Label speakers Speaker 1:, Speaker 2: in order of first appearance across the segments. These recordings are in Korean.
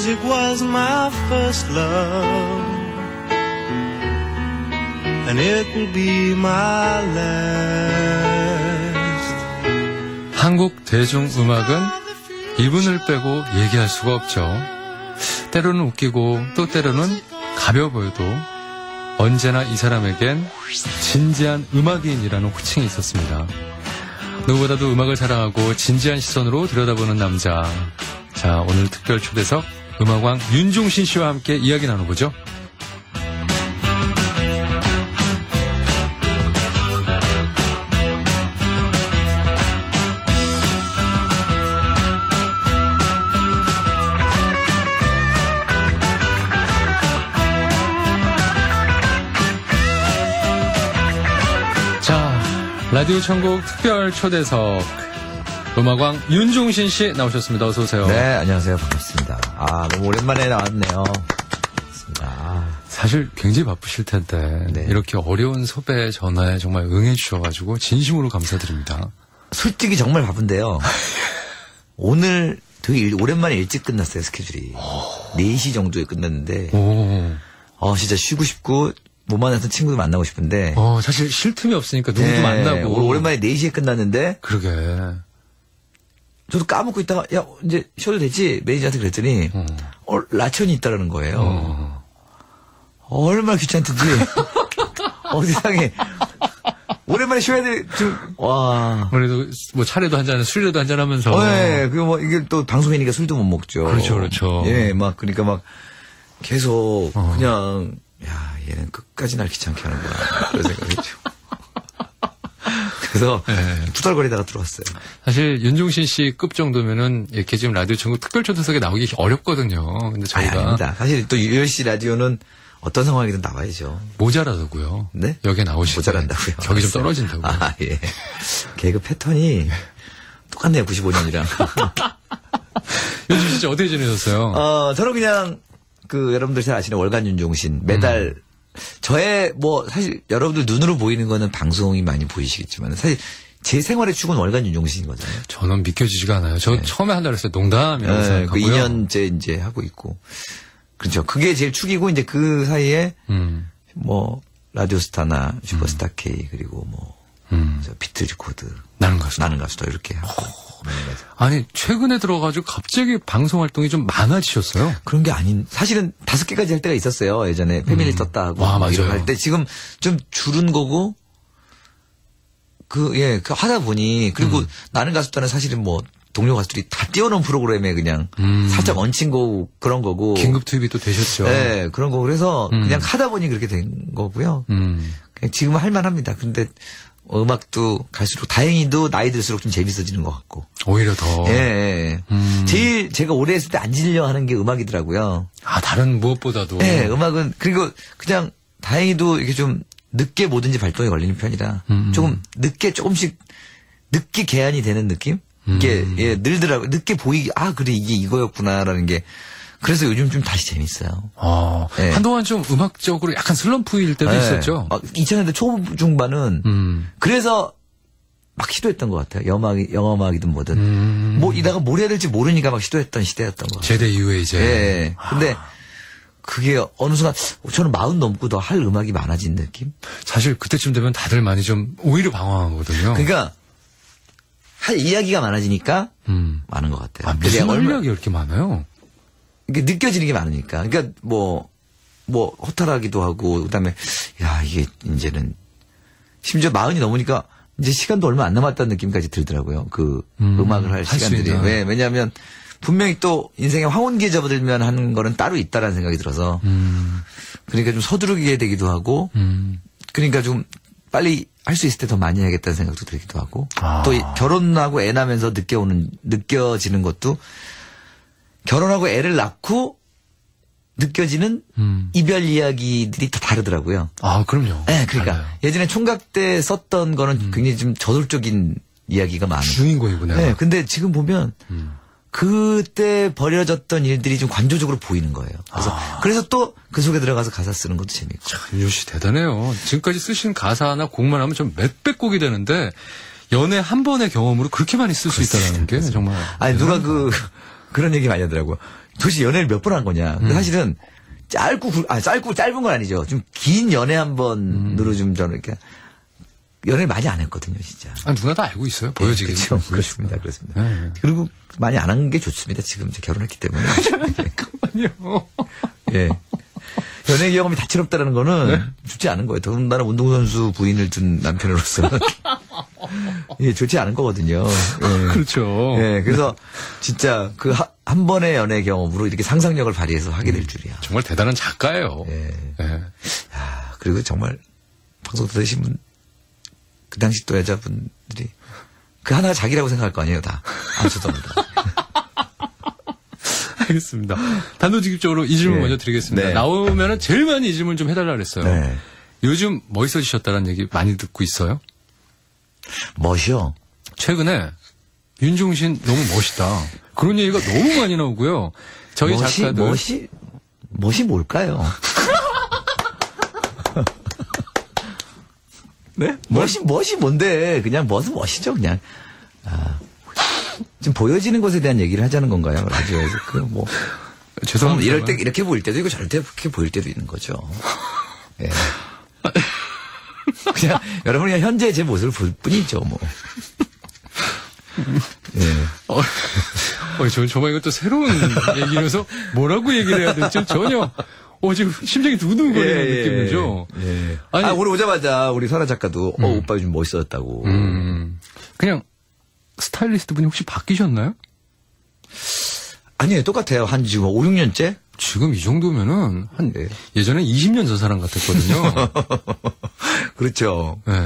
Speaker 1: music was my first love, and it will be my last.
Speaker 2: 한국 대중음악은 이분을 빼고 얘기할 수가 없죠. 때로는 웃기고 또 때로는 가벼워 보여도 언제나 이 사람에겐 진지한 음악인이라는 호칭이 있었습니다. 누구보다도 음악을 사랑하고 진지한 시선으로 들여다보는 남자. 자, 오늘 특별 초대석 음악왕 윤종신 씨와 함께 이야기 나눠보죠. 라디오 천국 특별 초대석 음악왕 윤종신 씨 나오셨습니다. 어서 오세요.
Speaker 3: 네, 안녕하세요. 반갑습니다. 너무 오랜만에 나왔네요. 반갑습니다.
Speaker 2: 사실 굉장히 바쁘실 텐데 네. 이렇게 어려운 섭외 전화에 정말 응해 주셔가지고 진심으로 감사드립니다.
Speaker 3: 솔직히 정말 바쁜데요. 오늘 되게 오랜만에 일찍 끝났어요. 스케줄이. 4시 정도에 끝났는데 진짜 쉬고 싶고 몸 안에서 친구도 만나고 싶은데.
Speaker 2: 사실 쉴 틈이 없으니까 누구도 네, 만나고.
Speaker 3: 오랜만에 4시에 끝났는데.
Speaker 2: 그러게.
Speaker 3: 저도 까먹고 있다가, 야, 이제 쉬어도 되지? 매니저한테 그랬더니, 라천이 있다라는 거예요. 얼마나 귀찮던지. 세상에. 오랜만에 쉬어야 돼, 와.
Speaker 2: 그래도 뭐 차례도 한잔, 술이라도 한잔 하면서.
Speaker 3: 네, 이게 또 방송이니까 술도 못 먹죠.
Speaker 2: 그렇죠, 그렇죠.
Speaker 3: 예, 그러니까 계속, 그냥, 야, 얘는 끝까지 날 귀찮게 하는구나. 그런 생각했죠. 그래서 네. 투덜거리다가 들어왔어요.
Speaker 2: 사실 윤종신 씨 급 정도면은 이렇게 지금 라디오 전국 특별 초대석에 나오기 어렵거든요. 근데 저희가
Speaker 3: 아닙니다. 사실 또 ULC 라디오는 어떤 상황이든 나와야죠.
Speaker 2: 모자라다고요.
Speaker 3: 네?
Speaker 2: 여기에 나오시고
Speaker 3: 모자란다고요.
Speaker 2: 격이 좀 떨어진다고요.
Speaker 3: 예. 개그 패턴이 똑같네요. 95년이랑.
Speaker 2: 윤종신 씨 어떻게 지내셨어요?
Speaker 3: 저는 그냥 여러분들 잘 아시는 월간 윤종신 매달 저의 사실 여러분들 눈으로 보이는 거는 방송이 많이 보이시겠지만 사실 제 생활의 축은 월간 윤종신인 거잖아요.
Speaker 2: 저는 믿겨지지가 않아요. 저 네. 처음에 한다 그랬어요. 농담이라고 생각하고요.
Speaker 3: 2년째 이제 하고 있고 그렇죠. 그게 제일 축이고 이제 그 사이에 라디오스타나 슈퍼스타 K 그리고 저 비틀즈 코드
Speaker 2: 나는
Speaker 3: 가수도 이렇게 하고.
Speaker 2: 아니 최근에 들어가지고 갑자기 방송 활동이 좀 많아지셨어요?
Speaker 3: 그런 게 사실은 5개까지 할 때가 있었어요. 예전에 패밀리 떴다 하고
Speaker 2: 맞아요.
Speaker 3: 할 때 지금 좀 줄은 거고 하다 보니 그리고 나는 가수단은 사실은 동료 가수들이 다 띄워놓은 프로그램에 그냥 살짝 얹힌 거고 그런 거고
Speaker 2: 긴급 투입이 또 되셨죠.
Speaker 3: 네, 그런 거고 그래서 그냥 하다 보니 그렇게 된 거고요. 그냥 지금은 할만합니다. 근데 음악도 갈수록 다행히도 나이 들수록 좀 재밌어지는 것 같고.
Speaker 2: 오히려 더.
Speaker 3: 예. 제일 제가 오래 했을 때 안 질려 하는 게 음악이더라고요.
Speaker 2: 다른 무엇보다도.
Speaker 3: 네, 음악은 그리고 그냥 다행히도 이렇게 좀 늦게 뭐든지 발동이 걸리는 편이라 조금 조금씩 늦게 개안이 되는 느낌? 이게 늘더라고요. 늦게 보이기 그래 이게 이거였구나라는 게. 그래서 요즘 좀 다시 재밌어요.
Speaker 2: 네. 한동안 좀 음악적으로 약간 슬럼프일 때도 있었죠.
Speaker 3: 2000년대 초중반은 그래서 막 시도했던 것 같아요. 영화음악이든 뭐든. 이다가 뭘 해야 될지 모르니까 막 시도했던 시대였던 것 같아요.
Speaker 2: 제대 이후에 이제.
Speaker 3: 네. 근데 그게 어느 순간 저는 40 넘고도 할 음악이 많아진 느낌?
Speaker 2: 사실 그때쯤 되면 다들 많이 좀 오히려 방황하거든요.
Speaker 3: 그러니까 할 이야기가 많아지니까 많은 것 같아요.
Speaker 2: 무슨 이야기가 이렇게 많아요?
Speaker 3: 이게 느껴지는 게 많으니까. 그러니까 허탈하기도 하고 그다음에 이게 이제는 심지어 40이 넘으니까 이제 시간도 얼마 안 남았다는 느낌까지 들더라고요. 음악을 할 시간들이. 왜냐하면 분명히 또 인생에 황혼기에 접어들면 하는 거는 따로 있다라는 생각이 들어서 그러니까 좀 서두르게 되기도 하고 그러니까 좀 빨리 할 수 있을 때 더 많이 해야겠다는 생각도 들기도 하고 또 결혼하고 애 낳으면서 느껴지는 것도 결혼하고 애를 낳고 느껴지는 이별 이야기들이 다 다르더라고요.
Speaker 2: 그럼요.
Speaker 3: 네, 그러니까
Speaker 2: 달라요.
Speaker 3: 예전에 총각 때 썼던 거는 굉장히 좀 저돌적인 이야기가 많아요.
Speaker 2: 주인공이구나.
Speaker 3: 네, 근데 지금 보면 그때 벌어졌던 일들이 좀 관조적으로 보이는 거예요. 그래서 또 그 속에 들어가서 가사 쓰는 것도 재밌고.
Speaker 2: 윤종 씨 대단해요. 지금까지 쓰신 가사나 곡만 하면 좀 몇백 곡이 되는데 연애 한 번의 경험으로 그렇게 많이 쓸 수 있다는 게 정말.
Speaker 3: 누가 그런 얘기 많이 하더라고요. 도대체 연애를 몇 번 한 거냐. 근데 사실은 짧은 건 아니죠. 좀 긴 연애 한 번으로 좀 저는 이렇게 연애를 많이 안 했거든요, 진짜.
Speaker 2: 아, 누가 다 알고 있어요. 보여지게.
Speaker 3: 그렇죠. 그렇습니다. 그렇습니다.
Speaker 2: 네.
Speaker 3: 그리고 많이 안 한 게 좋습니다. 지금 이제 결혼했기 때문에.
Speaker 2: 잠깐만요.
Speaker 3: 예. 연애 경험이 다채롭다는 거는 좋지 않은 거예요. 더군다나 운동선수 부인을 둔 남편으로서는. 예, 좋지 않은 거거든요. 예.
Speaker 2: 그렇죠.
Speaker 3: 예, 그래서 진짜 그 한 번의 연애 경험으로 이렇게 상상력을 발휘해서 하게 될 줄이야.
Speaker 2: 정말 대단한 작가예요.
Speaker 3: 예.
Speaker 2: 예.
Speaker 3: 야, 그리고 정말 방송 들으신 분, 그 당시 또 여자분들이 그 하나가 자기라고 생각할 거 아니에요, 다. 안 죄송합니다.
Speaker 2: 알겠습니다. 단도직입적으로 이 질문
Speaker 3: 네.
Speaker 2: 먼저 드리겠습니다.
Speaker 3: 네.
Speaker 2: 나오면은 제일 많이 이 질문 좀 해달라 그랬어요.
Speaker 3: 네.
Speaker 2: 요즘 멋있어지셨다는 얘기 많이 듣고 있어요.
Speaker 3: 멋이요?
Speaker 2: 최근에 윤종신 너무 멋있다. 그런 얘기가 너무 많이 나오고요. 저희 작가들
Speaker 3: 멋이 뭘까요?
Speaker 2: 네?
Speaker 3: 멋이 뭔데? 그냥 멋이죠, 그냥. 아, 지금 보여지는 것에 대한 얘기를 하자는 건가요? 라디오에서.
Speaker 2: 죄송합니다.
Speaker 3: 이럴 때 이렇게 보일 때도 있고 저럴 때 이렇게 보일 때도 있는 거죠. 예. 그냥 여러분이 그냥 현재 제 모습을 볼 뿐이죠, 뭐. 예.
Speaker 2: 정말 이것도 새로운 얘기라서 뭐라고 얘기를 해야 될지 전혀 지금 심장이 두근거리는 느낌이죠.
Speaker 3: 예.
Speaker 2: 아니,
Speaker 3: 오늘 오자마자 우리 설아 작가도 오빠 요즘 멋있어졌다고.
Speaker 2: 그냥 스타일리스트 분이 혹시 바뀌셨나요?
Speaker 3: 아니에요. 똑같아요. 한 지금 5, 6년째?
Speaker 2: 지금 이 정도면은 예전에 20년 전 사람 같았거든요.
Speaker 3: 그렇죠.
Speaker 2: 네.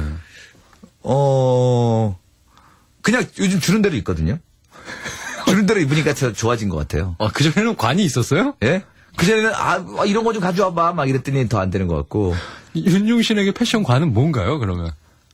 Speaker 3: 그냥 요즘 주는 대로 있거든요. 주는 대로 입으니까 좋아진 것 같아요.
Speaker 2: 그전에는 관이 있었어요?
Speaker 3: 예? 그전에는, 이런 거 좀 가져와봐. 막 이랬더니 더 안 되는 것 같고.
Speaker 2: 윤종신에게 패션 관은 뭔가요, 그러면?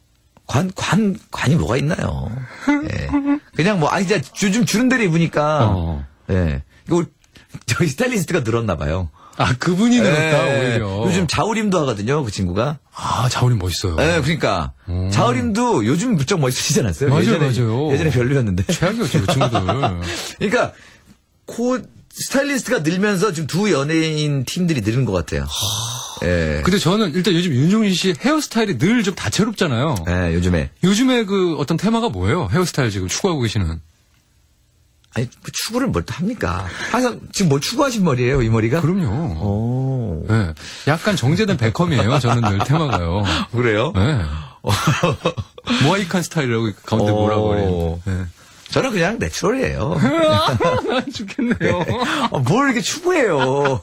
Speaker 3: 관이 뭐가 있나요? 예. 그냥 진짜 요즘 주는 대로 입으니까. 예. 이거 저희 스타일리스트가 늘었나 봐요.
Speaker 2: 그분이 늘었다, 오히려.
Speaker 3: 요즘 자우림도 하거든요, 그 친구가.
Speaker 2: 자우림 멋있어요.
Speaker 3: 예, 그러니까. 자우림도 요즘 무척 멋있어지지 않았어요?
Speaker 2: 맞아요.
Speaker 3: 예전에 별로였는데.
Speaker 2: 최악이었죠, 그 친구들.
Speaker 3: 그러니까, 스타일리스트가 늘면서 지금 두 연예인 팀들이 늘은 것 같아요. 예.
Speaker 2: 근데 저는 일단 요즘 윤종신 씨 헤어스타일이 늘 좀 다채롭잖아요.
Speaker 3: 예, 요즘에.
Speaker 2: 요즘에 그 어떤 테마가 뭐예요? 헤어스타일 지금 추구하고 계시는.
Speaker 3: 아니, 추구를 뭘 또 합니까? 항상 지금 뭘 추구하신 머리예요, 이 머리가?
Speaker 2: 그럼요. 네. 약간 정제된 베컴이에요, 저는 늘 테마가요.
Speaker 3: 그래요?
Speaker 2: 네. 모아이칸 스타일이라고 가운데 뭐라고 그래요. 네.
Speaker 3: 저는 그냥 내추럴이에요.
Speaker 2: 죽겠네요.
Speaker 3: 뭘 이렇게 추구해요.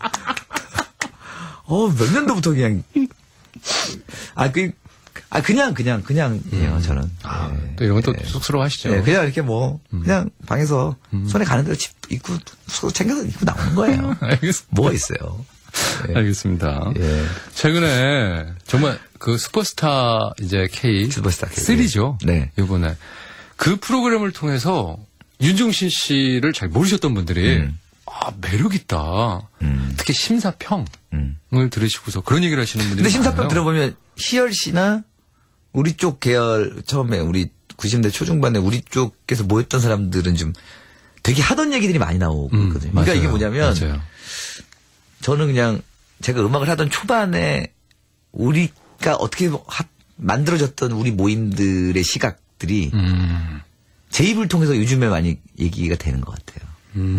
Speaker 3: 몇 년도부터 그냥. 그냥이에요, 저는.
Speaker 2: 또 이런 건 또 쑥스러워하시죠.
Speaker 3: 네, 그냥 이렇게 그냥 방에서 손에 가는 대로 입고, 챙겨서 입고 나오는 거예요.
Speaker 2: 알겠습니다.
Speaker 3: 뭐가 있어요. 네.
Speaker 2: 알겠습니다.
Speaker 3: 예.
Speaker 2: 최근에 정말 그 슈퍼스타 이제 K.
Speaker 3: 슈퍼스타 K.
Speaker 2: 3죠.
Speaker 3: 네.
Speaker 2: 이번에. 그 프로그램을 통해서 윤종신 씨를 잘 모르셨던 분들이 매력있다. 특히 심사평을 들으시고서 그런 얘기를 하시는 분들이
Speaker 3: 근데 심사평
Speaker 2: 많아요.
Speaker 3: 들어보면 희열 씨나 우리 쪽 계열 처음에 우리 90대 초중반에 우리 쪽에서 모였던 사람들은 좀 되게 하던 얘기들이 많이 나오고 있거든요. 그러니까 이게 뭐냐면
Speaker 2: 맞아요.
Speaker 3: 저는 그냥 제가 음악을 하던 초반에 우리가 어떻게 만들어졌던 우리 모임들의 시각들이 제 입을 통해서 요즘에 많이 얘기가 되는 것 같아요.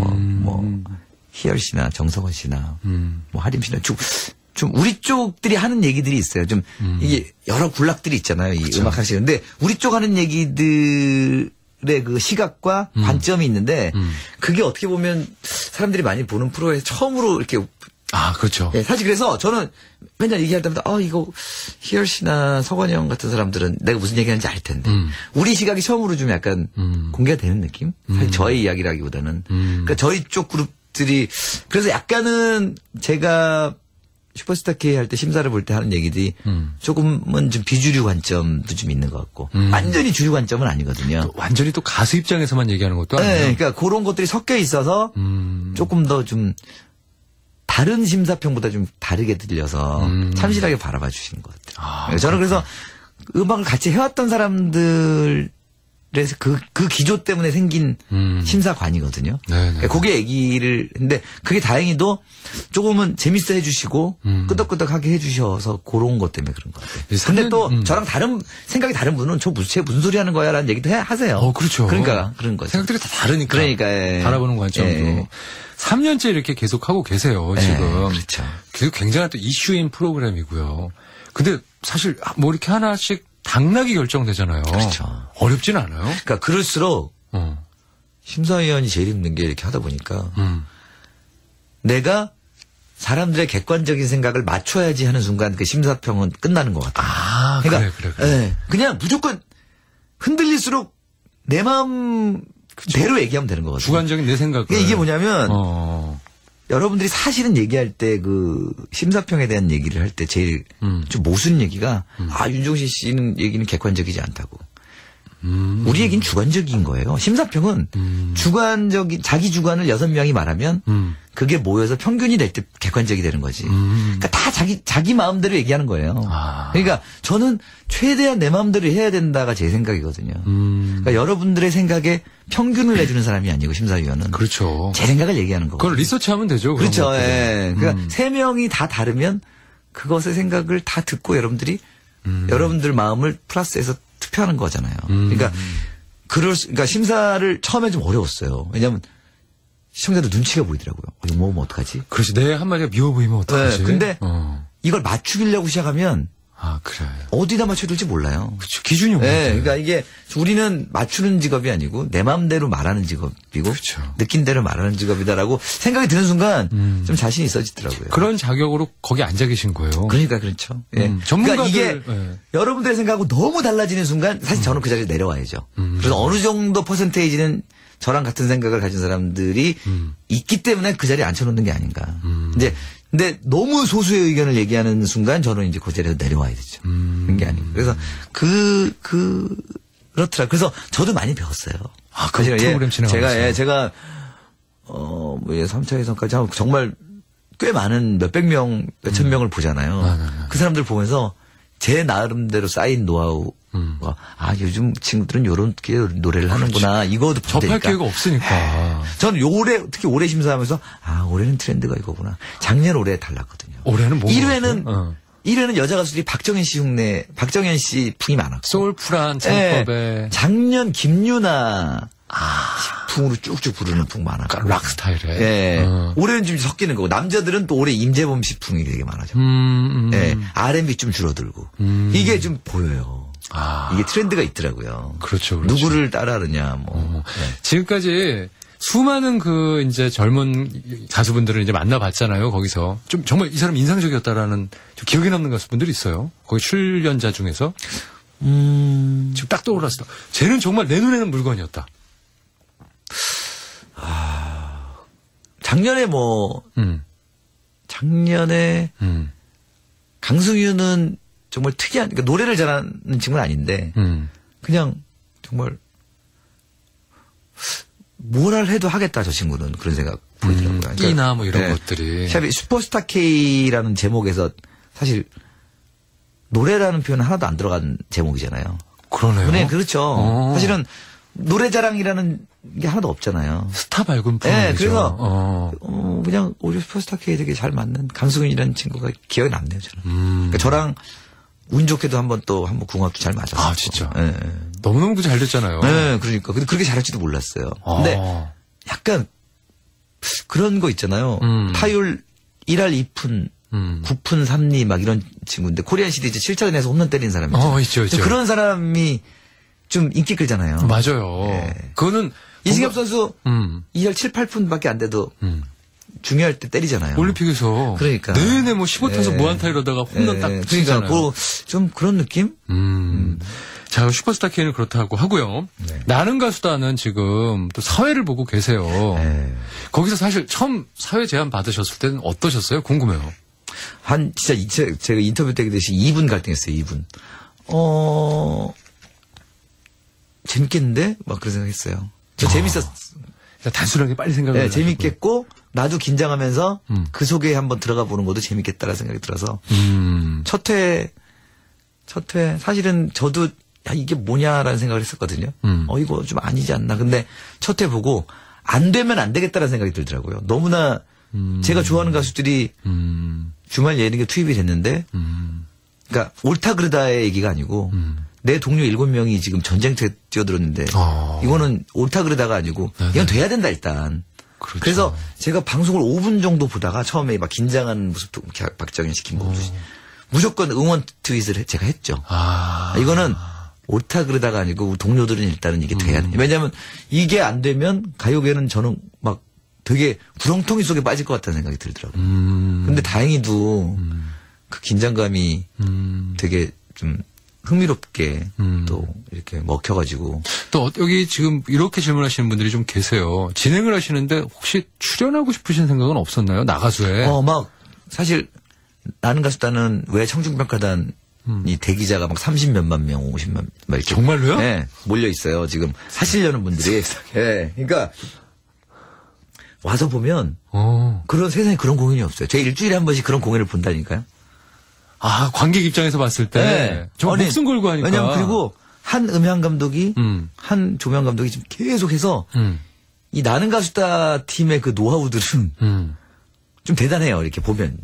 Speaker 3: 희열 씨나 정성원 씨나 하림 씨나 좀 우리 쪽들이 하는 얘기들이 있어요. 좀 이게 여러 군락들이 있잖아요. 이
Speaker 2: 그쵸.
Speaker 3: 음악 하시는. 근데 우리 쪽 하는 얘기들의 그 시각과 관점이 있는데 그게 어떻게 보면 사람들이 많이 보는 프로에 처음으로 이렇게
Speaker 2: 그렇죠.
Speaker 3: 예, 사실 그래서 저는 맨날 얘기할 때마다 이거 희열 씨나 서건이 형 같은 사람들은 내가 무슨 얘기하는지 알 텐데 우리 시각이 처음으로 좀 약간 공개가 되는 느낌? 사실 저의 이야기라기보다는 그러니까 저희 쪽 그룹들이 그래서 약간은 제가 슈퍼스타 K 할 때 심사를 볼 때 하는 얘기들이 조금은 좀 비주류 관점도 좀 있는 것 같고 완전히 주류 관점은 아니거든요.
Speaker 2: 완전히 또 가수 입장에서만 얘기하는 것도 아니에요.
Speaker 3: 네, 그러니까 그런 것들이 섞여 있어서 조금 더 좀 다른 심사평보다 좀 다르게 들려서 참신하게 바라봐 주시는 것 같아요. 저는 그래서 음악을 같이 해왔던 사람들의 그래서 그 기조 때문에 생긴 심사관이거든요.
Speaker 2: 네네.
Speaker 3: 그게 얘기를 했는데 그게 다행히도 조금은 재밌어 해주시고 끄덕끄덕하게 해주셔서 그런 것 때문에 그런 것 같아요. 근데 또 저랑 생각이 다른 분은 쟤 무슨 소리 하는 거야라는 얘기도 하세요.
Speaker 2: 그렇죠.
Speaker 3: 그러니까 그런 거죠.
Speaker 2: 생각들이 다 다르니까.
Speaker 3: 그러니까
Speaker 2: 바라보는 관점도.
Speaker 3: 예.
Speaker 2: 3년째 이렇게 계속 하고 계세요, 지금.
Speaker 3: 그렇죠.
Speaker 2: 계속 굉장한 또 이슈인 프로그램이고요. 근데 사실 뭐 이렇게 하나씩 당락이 결정되잖아요.
Speaker 3: 그렇죠.
Speaker 2: 어렵진 않아요.
Speaker 3: 그러니까 그럴수록 심사위원이 제일 힘든 게 이렇게 하다 보니까 내가 사람들의 객관적인 생각을 맞춰야지 하는 순간 그 심사평은 끝나는 것 같아요. 그러니까
Speaker 2: 그래.
Speaker 3: 예, 그냥 무조건 흔들릴수록 내 마음대로 얘기하면 되는 거거든요.
Speaker 2: 주관적인 내 생각을.
Speaker 3: 이게 뭐냐면 여러분들이 사실은 얘기할 때 그 심사평에 대한 얘기를 할 때 제일 좀 모순 얘기가 윤종신 씨는 얘기는 객관적이지 않다고. 우리 얘기는 주관적인 거예요. 심사평은 자기 주관을 6명이 말하면 그게 모여서 평균이 될 때 객관적이 되는 거지. 그러니까 다 자기 마음대로 얘기하는 거예요. 그러니까 저는 최대한 내 마음대로 해야 된다가 제 생각이거든요. 그러니까 여러분들의 생각에 평균을 내주는 사람이 아니고 심사위원은.
Speaker 2: 그렇죠.
Speaker 3: 제 생각을 얘기하는 거고.
Speaker 2: 그걸 리서치하면 되죠.
Speaker 3: 그렇죠. 예. 그러니까 3명이 다 다르면 그것의 생각을 다 듣고 여러분들이 여러분들 마음을 플러스해서 투표하는 거잖아요. 그러니까 심사를 처음에 좀 어려웠어요. 왜냐하면 시청자들 눈치가 보이더라고요. 이거 먹으면 어떡하지?
Speaker 2: 그렇지. 내 한마디가 미워 보이면 어떡하지?
Speaker 3: 네, 근데 이걸 맞추려고 시작하면
Speaker 2: 그래.
Speaker 3: 어디다 맞춰야 될지 몰라요.
Speaker 2: 그렇죠. 기준이 없는
Speaker 3: 네, 그러니까 이게 우리는 맞추는 직업이 아니고 내 마음대로 말하는 직업이고
Speaker 2: 그렇죠.
Speaker 3: 느낀 대로 말하는 직업이다라고 생각이 드는 순간 좀 자신이 있어지더라고요.
Speaker 2: 그런 자격으로 거기 앉아 계신 거예요.
Speaker 3: 그러니까 그렇죠. 예.
Speaker 2: 전문가들
Speaker 3: 그러니까 이게 여러분들의 생각하고 너무 달라지는 순간 사실 저는 그 자리에 내려와야죠. 그래서 어느 정도 퍼센테이지는 저랑 같은 생각을 가진 사람들이 있기 때문에 그 자리에 앉혀놓는 게 아닌가. 근데 너무 소수의 의견을 얘기하는 순간 저는 이제 그 자리에서 내려와야 되죠. 그런 게 아니고. 그래서 그렇더라. 그래서 저도 많이 배웠어요.
Speaker 2: 그 프로그램 진행하면서.
Speaker 3: 제가 3차 예선까지 하고 정말 꽤 많은 몇백 명, 몇천 명을 보잖아요. 그 사람들 보면서 제 나름대로 쌓인 노하우. 요즘 친구들은 요런 노래를 하는구나. 이거도
Speaker 2: 접할 기회가 없으니까.
Speaker 3: 저는 특히 올해 심사하면서 올해는 트렌드가 이거구나. 작년 올해 달랐거든요.
Speaker 2: 올해는 뭐
Speaker 3: 1회는 여자 가수들이 박정현 씨 풍이 많았고.
Speaker 2: 소울풀한 창법에.
Speaker 3: 작년 김유나 풍으로 쭉쭉 부르는 풍 많았고.
Speaker 2: 그러니까 락 스타일에.
Speaker 3: 예. 올해는 좀 섞이는 거고. 남자들은 또 올해 임재범 씨 풍이 되게 많아져. 예. R&B 좀 줄어들고. 이게 좀 보여요. 이게 트렌드가 있더라고요.
Speaker 2: 그렇죠.
Speaker 3: 누구를 따라하느냐, 네.
Speaker 2: 지금까지 수많은 이제 젊은 가수분들을 이제 만나봤잖아요, 거기서. 좀 정말 이 사람 인상적이었다라는 좀 기억에 남는 가수분들이 있어요. 거기 출연자 중에서. 지금 딱 떠올랐어. 쟤는 정말 내 눈에는 물건이었다.
Speaker 3: 작년에 강승규는 정말 특이한, 그러니까 노래를 잘하는 친구는 아닌데, 그냥 정말, 뭘 해도 하겠다, 저 친구는. 그런 생각 보이더라고요. 그러니까,
Speaker 2: 끼나 이런 것들이.
Speaker 3: 슈퍼스타 K라는 제목에서 사실, 노래라는 표현은 하나도 안 들어간 제목이잖아요.
Speaker 2: 그러네요.
Speaker 3: 네, 그렇죠. 사실은, 노래 자랑이라는 게 하나도 없잖아요.
Speaker 2: 스타 밝은 프로죠.
Speaker 3: 네, 그래서 그냥 오히려 슈퍼스타 K에 되게 잘 맞는 강승윤이라는 친구가 기억에 남네요, 저는. 그러니까 저랑 운 좋게도 한번 궁합도 잘 맞았어요.
Speaker 2: 진짜.
Speaker 3: 네.
Speaker 2: 너무너무 잘 됐잖아요.
Speaker 3: 네, 그러니까. 근데 그렇게 잘할지도 몰랐어요. 근데 약간 그런 거 있잖아요. 타율 1할 2푼, 9푼 3리 막 이런 친구인데 코리안 시리즈 7차전에서 홈런 때린 사람이 있죠.
Speaker 2: 있죠.
Speaker 3: 그런 사람이 좀 인기 끌잖아요.
Speaker 2: 맞아요.
Speaker 3: 네.
Speaker 2: 그거는
Speaker 3: 이승엽 선수 2할 7, 8푼밖에 안 돼도 중요할 때 때리잖아요.
Speaker 2: 올림픽에서
Speaker 3: 그러니까
Speaker 2: 내내 15타수 무안타 이러다가 홈런 딱 치잖아요.
Speaker 3: 그러니까 좀 그런 느낌?
Speaker 2: 자, 슈퍼스타 K는 그렇다고 하고요.
Speaker 3: 네.
Speaker 2: 나는 가수다는 지금 또 사회를 보고 계세요.
Speaker 3: 네.
Speaker 2: 거기서 사실 처음 사회 제안 받으셨을 때는 어떠셨어요? 궁금해요.
Speaker 3: 제가 인터뷰 때 그랬듯이 2분 갈등했어요. 2분. 재밌겠는데? 막 그런 생각했어요. 저 재밌었어.
Speaker 2: 단순하게 빨리 생각을.
Speaker 3: 네, 재밌겠고 나도 긴장하면서 그 속에 한번 들어가 보는 것도 재밌겠다라는 생각이 들어서 첫 회 사실은 저도 야, 이게 뭐냐라는 생각을 했었거든요. 이거 좀 아니지 않나. 근데 첫 회 보고 안 되면 안 되겠다라는 생각이 들더라고요. 너무나 제가 좋아하는 가수들이 주말 예능에 투입이 됐는데, 그러니까 옳다 그르다의 얘기가 아니고, 내 동료 7명이 지금 전쟁터에 뛰어들었는데, 이거는 옳다 그르다가 아니고, 이건 돼야 된다, 일단.
Speaker 2: 그렇죠.
Speaker 3: 그래서 제가 방송을 5분 정도 보다가 처음에 막 긴장하는 모습도 박정현 씨, 김범수 씨. 무조건 응원 트윗을 제가 했죠. 이거는 옳다 그러다가 아니고 우리 동료들은 일단은 이게 돼야 돼. 왜냐하면 이게 안 되면 가요계는 저는 막 되게 구렁텅이 속에 빠질 것 같다는 생각이 들더라고요. 근데 다행히도 그 긴장감이 되게 좀 흥미롭게 또 이렇게 먹혀가지고.
Speaker 2: 또 여기 지금 이렇게 질문하시는 분들이 좀 계세요. 진행을 하시는데 혹시 출연하고 싶으신 생각은 없었나요? 나가수에.
Speaker 3: 막 사실 나는 가수단은 왜 청중평가단 이 대기자가 막 30몇만 명, 50만 명.
Speaker 2: 정말로요?
Speaker 3: 네, 몰려 있어요. 지금 하시려는 분들이. 네, 그러니까 와서 보면 그런 세상에 그런 공연이 없어요. 제가 일주일에 한 번씩 그런 공연을 본다니까요.
Speaker 2: 관객 입장에서 봤을 때
Speaker 3: 네.
Speaker 2: 정말 목숨 걸고 하니까.
Speaker 3: 왜냐면 그리고 한 음향 감독이 한 조명 감독이 지금 계속해서 이 나는 가수다 팀의 그 노하우들은 좀 대단해요. 이렇게 보면.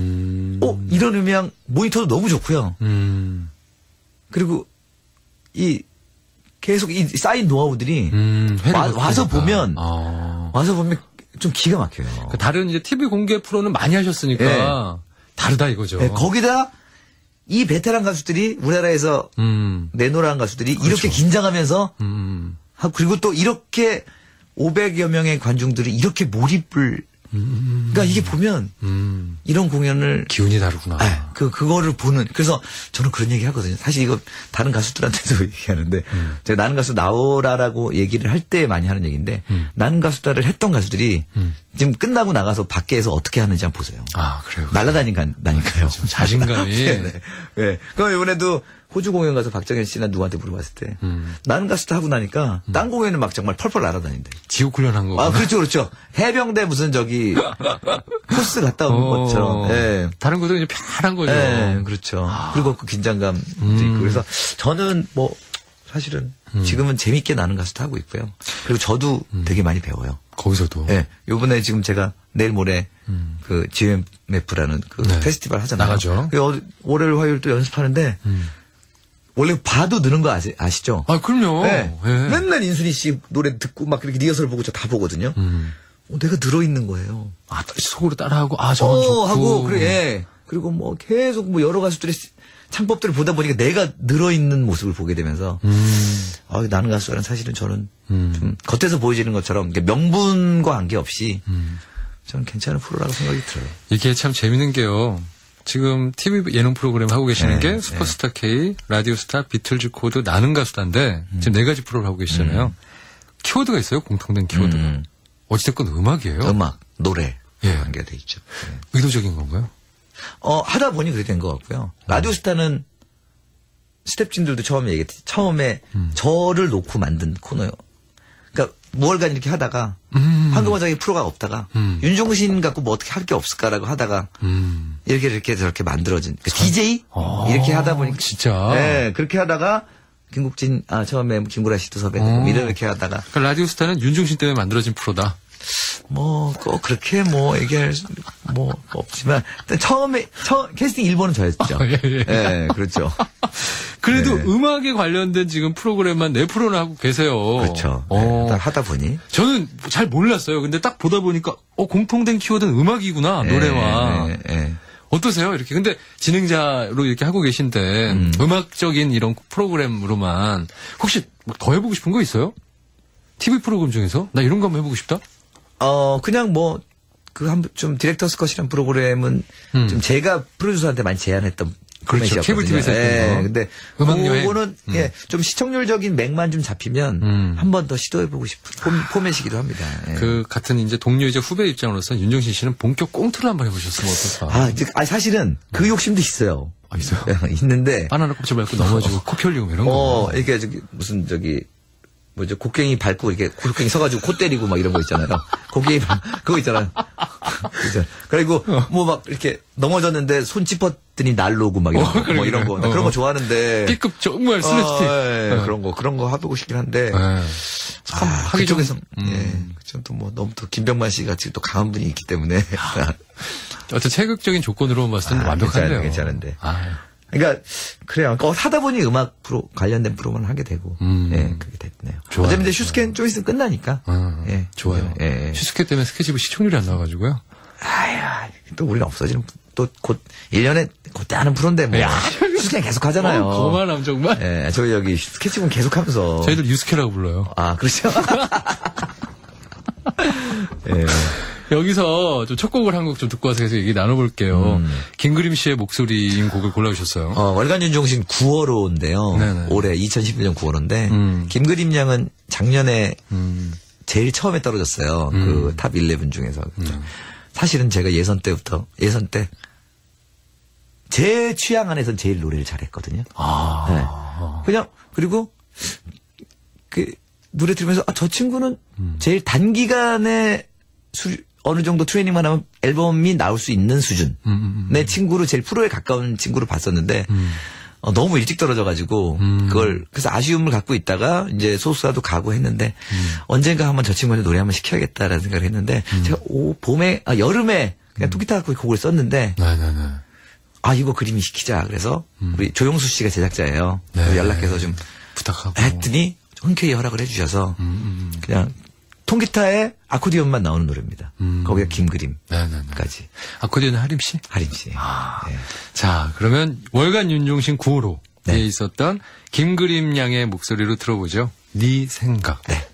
Speaker 3: 이런 음향 모니터도 너무 좋고요. 그리고 이 계속 이 쌓인 노하우들이 와서 보면 좀 기가 막혀요.
Speaker 2: 다른 이제 TV 공개 프로는 많이 하셨으니까
Speaker 3: 네.
Speaker 2: 다르다 이거죠.
Speaker 3: 네, 거기다 이 베테랑 가수들이 우리나라에서 내노라한 가수들이
Speaker 2: 그렇죠.
Speaker 3: 이렇게 긴장하면서 하고 그리고 또 이렇게 500여 명의 관중들이 이렇게 몰입을 그러니까 이게 보면 이런 공연을
Speaker 2: 기운이 다르구나.
Speaker 3: 그거를 보는 그래서 저는 그런 얘기 하거든요. 사실 이거 다른 가수들한테도 얘기하는데 제가 나는 가수 나오라라고 얘기를 할 때 많이 하는 얘기인데 나는 가수다를 했던 가수들이 지금 끝나고 나가서 밖에서 어떻게 하는지 한번 보세요.
Speaker 2: 그래요.
Speaker 3: 날아다니니까요.
Speaker 2: 자신감이.
Speaker 3: 네. 그럼 이번에도 호주 공연 가서 박정현 씨나 누구한테 물어봤을 때 나는 가수다 하고 나니까 딴 공연은 막 정말 펄펄 날아다닌대.
Speaker 2: 지옥 훈련한 거.
Speaker 3: 그렇죠. 해병대 무슨 코스 갔다 온 것처럼. 네.
Speaker 2: 다른 곳은 이제 편한 거죠.
Speaker 3: 네, 그렇죠. 그리고 그 긴장감도 있고. 그래서 저는 사실은 지금은 재밌게 나는 가수도 하고 있고요. 그리고 저도 되게 많이 배워요.
Speaker 2: 거기서도.
Speaker 3: 네. 요번에 지금 제가 내일 모레 그 GMF라는 그 페스티벌 하잖아요.
Speaker 2: 나가죠.
Speaker 3: 월요일 화요일 또 연습하는데 원래 봐도 느는 거 아시죠?
Speaker 2: 그럼요.
Speaker 3: 네.
Speaker 2: 네.
Speaker 3: 맨날 인순이 씨 노래 듣고 막 그렇게 리허설 보고 저 다 보거든요. 내가 늘어있는 거예요.
Speaker 2: 속으로 따라하고, 저건 좋고.
Speaker 3: 하고, 그리고 계속 여러 가수들의 창법들을 보다 보니까 내가 늘어있는 모습을 보게 되면서, 나는 가수라는 사실은 저는 좀 겉에서 보여지는 것처럼 명분과 관계없이 저는 괜찮은 프로라고 생각이 들어요.
Speaker 2: 이게 참 재밌는 게요. 지금 TV 예능 프로그램 하고 계시는 게 슈퍼스타 K, 라디오스타, 비틀즈 코드, 나는 가수다인데 지금 4가지 프로를 하고 계시잖아요. 키워드가 있어요. 공통된 키워드가. 어찌됐건 음악이에요.
Speaker 3: 음악, 노래. 관계가 돼 있죠. 네.
Speaker 2: 의도적인 건가요?
Speaker 3: 하다 보니 그렇게 된 것 같고요. 라디오스타는 스태프진들도 처음에 얘기했지. 처음에 저를 놓고 만든 코너요. 그러니까 무얼간 이렇게 하다가 황금원장의 프로가 없다가 윤종신 갖고 뭐 어떻게 할 게 없을까라고 하다가 이렇게 저렇게 만들어진 그러니까 DJ 이렇게 하다 보니까
Speaker 2: 진짜.
Speaker 3: 네, 그렇게 하다가 김국진 처음에 김구라 씨도 섭외되고 이렇게 하다가
Speaker 2: 그러니까 라디오스타는 윤종신 때문에 만들어진 프로다.
Speaker 3: 꼭 그렇게 얘기할 없지만 일단 처음에 캐스팅 1번은 저였죠. 예, 그렇죠.
Speaker 2: 그래도 음악에 관련된 지금 프로그램만 4프로나 하고 계세요.
Speaker 3: 그렇죠. 하다 보니
Speaker 2: 저는 잘 몰랐어요. 근데 딱 보다 보니까 공통된 키워드는 음악이구나. 노래와. 어떠세요? 이렇게. 근데 진행자로 이렇게 하고 계신데 음악적인 이런 프로그램으로만 혹시 더 해보고 싶은 거 있어요? TV 프로그램 중에서? 나 이런 거 한번 해보고 싶다?
Speaker 3: 그냥 좀 디렉터스 컷이라는 프로그램은 좀 제가 프로듀서한테 많이 제안했던
Speaker 2: 그렇죠. 케이블 TV에서 했던 거.
Speaker 3: 근데
Speaker 2: 음악 여행.
Speaker 3: 그거는 좀 시청률적인 맥만 좀 잡히면 한 번 더 시도해보고 싶은 포맷이기도 합니다.
Speaker 2: 그 같은 이제 동료이자 후배 입장으로서 윤종신 씨는 본격 꽁트를 한번 해보셨으면 어떨까?
Speaker 3: 사실은 그 욕심도 있어요.
Speaker 2: 있어요?
Speaker 3: 있는데
Speaker 2: 바나나 껍질 밟고 넘어지고 코 펴리고 이런 거.
Speaker 3: 이게 곡괭이 밟고 이렇게 곡괭이 서가지고 코 때리고 막 이런 거 있잖아요. 곡괭이 그거 있잖아요. 그죠. 그리고 뭐 막 이렇게 넘어졌는데 손 찝었더니 날로고 막 이런 거, 뭐 이런 거. 나 그런 거 좋아하는데.
Speaker 2: B급 정말 슬랩스틱.
Speaker 3: 예, 그런 거 해보고 싶긴 한데. 참,
Speaker 2: 하기
Speaker 3: 그쪽에서, 그쪽 또 뭐 너무 또 김병만 씨 같이 또 강한 분이 있기 때문에.
Speaker 2: 어떤 체격적인 조건으로 봤을 때는 완벽한데요.
Speaker 3: 괜찮은데. 그러니까 그래요. 그러니까 하다 보니 음악 프로 관련된 프로만 하게 되고, 예, 그렇게 됐네요. 어차피 이제 슈스케는 좀 있으면 끝나니까.
Speaker 2: 예, 좋아요. 예. 슈스케 때문에 스케치북 시청률이 안 나와가지고요.
Speaker 3: 아야, 또 우리는 없어지는 또 곧 1년에 그때 하는 프로인데 뭐 슈스케 계속 하잖아요.
Speaker 2: 거만함 정말.
Speaker 3: 예, 저희 여기 스케치북 계속 하면서.
Speaker 2: 저희들 유스케라고 불러요.
Speaker 3: 아, 그렇죠. 예.
Speaker 2: 여기서 좀 첫 곡을 한 곡 좀 듣고 와서 계속 얘기 나눠볼게요. 김그림 씨의 목소리인 곡을 골라주셨어요.
Speaker 3: 월간 윤종신 9월호인데요. 네네. 올해 2011년 9월호인데 김그림 양은 작년에 제일 처음에 떨어졌어요. 그 탑 11 중에서. 사실은 제가 예선 때 제 취향 안에서 제일 노래를 잘했거든요. 네. 그냥 그리고 그 노래 들으면서 저 친구는 제일 단기간에 어느 정도 트레이닝만 하면 앨범이 나올 수 있는 수준. 내 친구로 제일 프로에 가까운 친구로 봤었는데, 너무 일찍 떨어져가지고, 그래서 아쉬움을 갖고 있다가, 이제 소속사도 가고 했는데, 언젠가 한번 저 친구한테 노래 한번 시켜야겠다라는 생각을 했는데, 제가 여름에 그냥 뚝기타 갖고 곡을 썼는데, 이거 그림이 시키자. 그래서, 우리 조용수 씨가 제작자예요. 네. 연락해서 좀
Speaker 2: 부탁하고.
Speaker 3: 했더니, 흔쾌히 허락을 해주셔서, 그냥, 통기타에 아코디언만 나오는 노래입니다. 거기가 김그림까지.
Speaker 2: 아코디언은 하림 씨?
Speaker 3: 하림 씨. 네.
Speaker 2: 자, 그러면 월간 윤종신 9호로에 있었던 김그림 양의 목소리로 들어보죠. 네 생각.
Speaker 3: 네.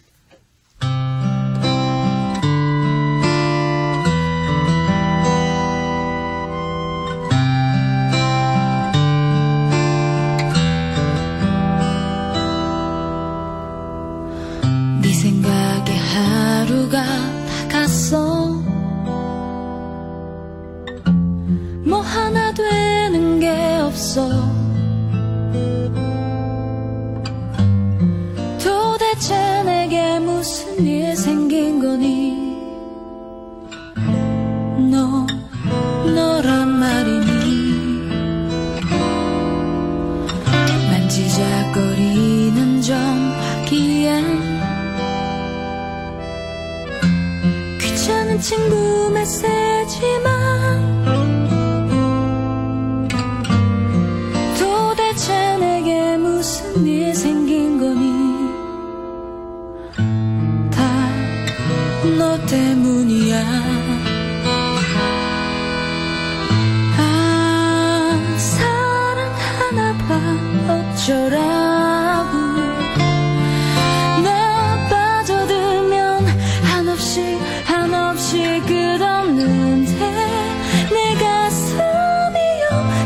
Speaker 4: 네 생각에 하루가 다 갔어. 뭐 하나 되는 게 없어. 도대체 내게 무슨 일 생긴 거니? 너란 말이니? 만지작거리는 전화기엔 귀찮은 친구 메시지만 도대체 내게 무슨 일 생긴 거니? 다 너 때문이야. 사랑하나 봐 어쩌라고. 나 빠져들면 한없이 끝없는데 내 가슴이여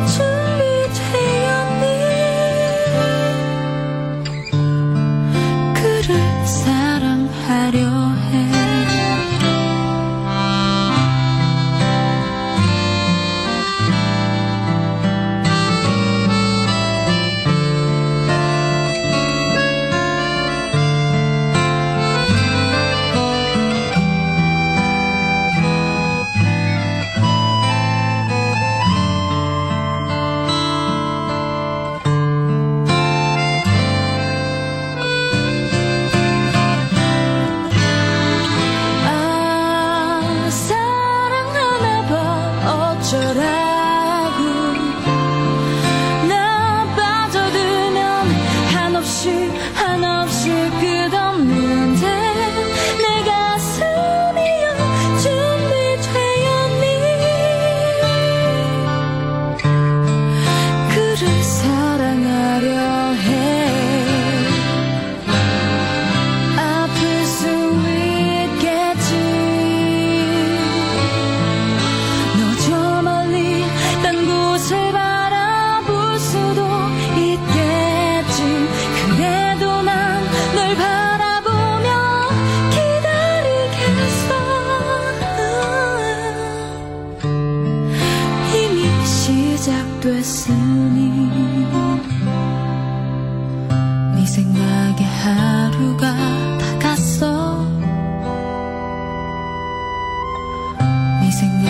Speaker 4: 준비되었니? 그를 사랑하려 해. 사랑하나 봐 어쩌라고. 나 빠져들면 한없이 끝없는데 내 가슴이여 준비되었니? 그를 사랑하려 해. 아플 수 있겠지. 너 저 멀리 딴 곳을 바라볼 수도 있겠지. 그래도 난 널 바라보며 기다리겠어. 이미 시작됐으니 네 생각에 하루가 다 갔어. 네 생각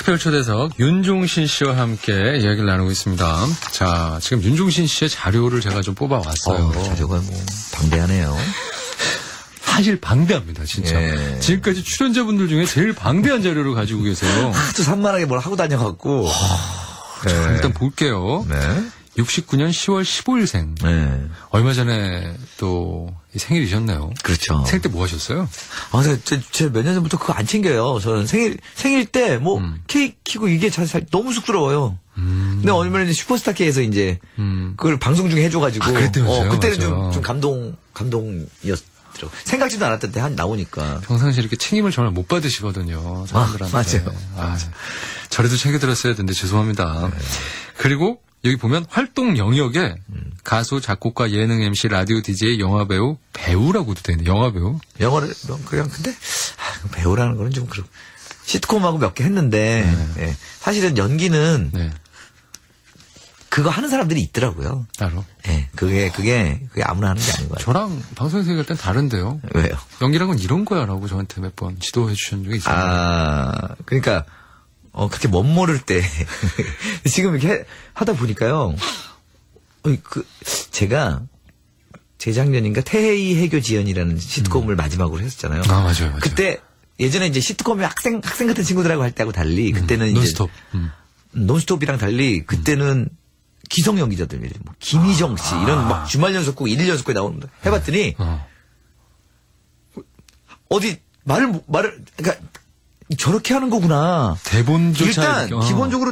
Speaker 2: 특별 초대석 윤종신 씨와 함께 이야기를 나누고 있습니다. 자, 지금 윤종신 씨의 자료를 제가 좀 뽑아왔어요.
Speaker 3: 자료가 뭐 방대하네요.
Speaker 2: 사실 방대합니다, 진짜.
Speaker 3: 예.
Speaker 2: 지금까지 출연자분들 중에 제일 방대한 자료를 가지고 계세요.
Speaker 3: 아주 산만하게 뭘 하고 다녀갖고.
Speaker 2: 자, 일단 볼게요.
Speaker 3: 네.
Speaker 2: 69년 10월 15일생.
Speaker 3: 네.
Speaker 2: 얼마 전에 또 생일이셨네요.
Speaker 3: 그렇죠.
Speaker 2: 생일 때 뭐 하셨어요?
Speaker 3: 제가 몇 년 전부터 그거 안 챙겨요. 저는 생일 때 뭐 케이크 키고 이게 너무 쑥스러워요. 근데 얼마 전에 슈퍼스타 K에서 이제 그걸 방송 중에 해줘가지고.
Speaker 2: 그랬다면서요?
Speaker 3: 그때는
Speaker 2: 맞아.
Speaker 3: 좀 감동이었더라고. 생각지도 않았던 때 나오니까.
Speaker 2: 평상시에 이렇게 책임을 정말 못 받으시거든요. 사람들한테.
Speaker 3: 맞아요.
Speaker 2: 저래도 챙겨드렸어야 되는데 죄송합니다.
Speaker 3: 네.
Speaker 2: 그리고 여기 보면 활동 영역에 가수, 작곡가, 예능 MC, 라디오 DJ, 영화배우, 배우라고도 되네. 영화배우.
Speaker 3: 영어를 그냥 근데 배우라는 거는 좀 그렇고 시트콤하고 몇 개 했는데 예. 사실은 연기는
Speaker 2: 네.
Speaker 3: 그거 하는 사람들이 있더라고요.
Speaker 2: 따로.
Speaker 3: 예. 그게 아무나 하는 게 아닌 것 같아요.
Speaker 2: 저랑 방송에서 얘기할 땐 다른데요.
Speaker 3: 왜요?
Speaker 2: 연기란 건 이런 거야 라고 저한테 몇 번 지도해 주신 적이 있어요.
Speaker 3: 그러니까 그렇게 멋 모를 때 지금 이렇게 하다 보니까요. 제가 재작년인가 태해이 해교 지연이라는 시트콤을 마지막으로 했었잖아요.
Speaker 2: 맞아요.
Speaker 3: 그때 예전에 이제 시트콤이 학생 같은 친구들하고 할 때하고 달리 그때는
Speaker 2: 논스톱.
Speaker 3: 이제 논스톱이랑 달리 그때는 기성 연기자들 뭐 김희정 씨 이런 막 주말 연속곡 1일 연속곡에 나오는 거 해봤더니 어디 말을 그러니까 저렇게 하는 거구나.
Speaker 2: 대본조차
Speaker 3: 일단 기본적으로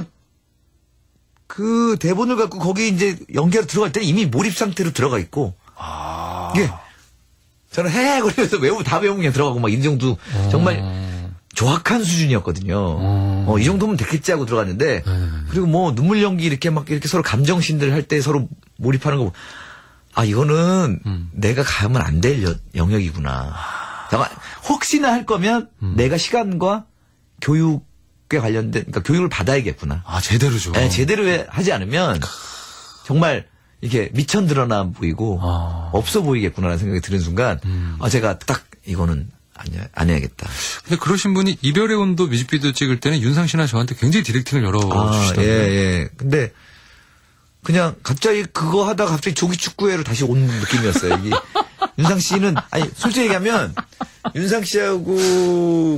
Speaker 3: 그 대본을 갖고 거기 이제 연기하러 들어갈 때는 이미 몰입 상태로 들어가 있고 이게 저는 헤헤거리면서 다 외우고 그냥 들어가고 막 이 정도 정말 조악한 수준이었거든요. 이 정도면 됐겠지 하고 들어갔는데 그리고 뭐 눈물 연기 이렇게 서로 감정신들 할 때 서로 몰입하는 거 이거는 내가 가면 안 될 영역이구나. 잠깐 혹시나 할 거면 내가 시간과 교육에 관련된 그러니까 교육을 받아야겠구나.
Speaker 2: 제대로죠.
Speaker 3: 네, 제대로 하지 않으면 정말 이렇게 미천 드러나 보이고 없어 보이겠구나라는 생각이 드는 순간 제가 딱 이거는 안 해야겠다.
Speaker 2: 근데 그러신 분이 이별의 온도 뮤직비디오 찍을 때는 윤상 씨나 저한테 굉장히 디렉팅을 열어주시던데요.
Speaker 3: 예. 근데 그냥 갑자기 그거 하다가 갑자기 조기 축구회로 다시 온 느낌이었어요. 윤상 씨는 솔직히 얘기하면 윤상 씨하고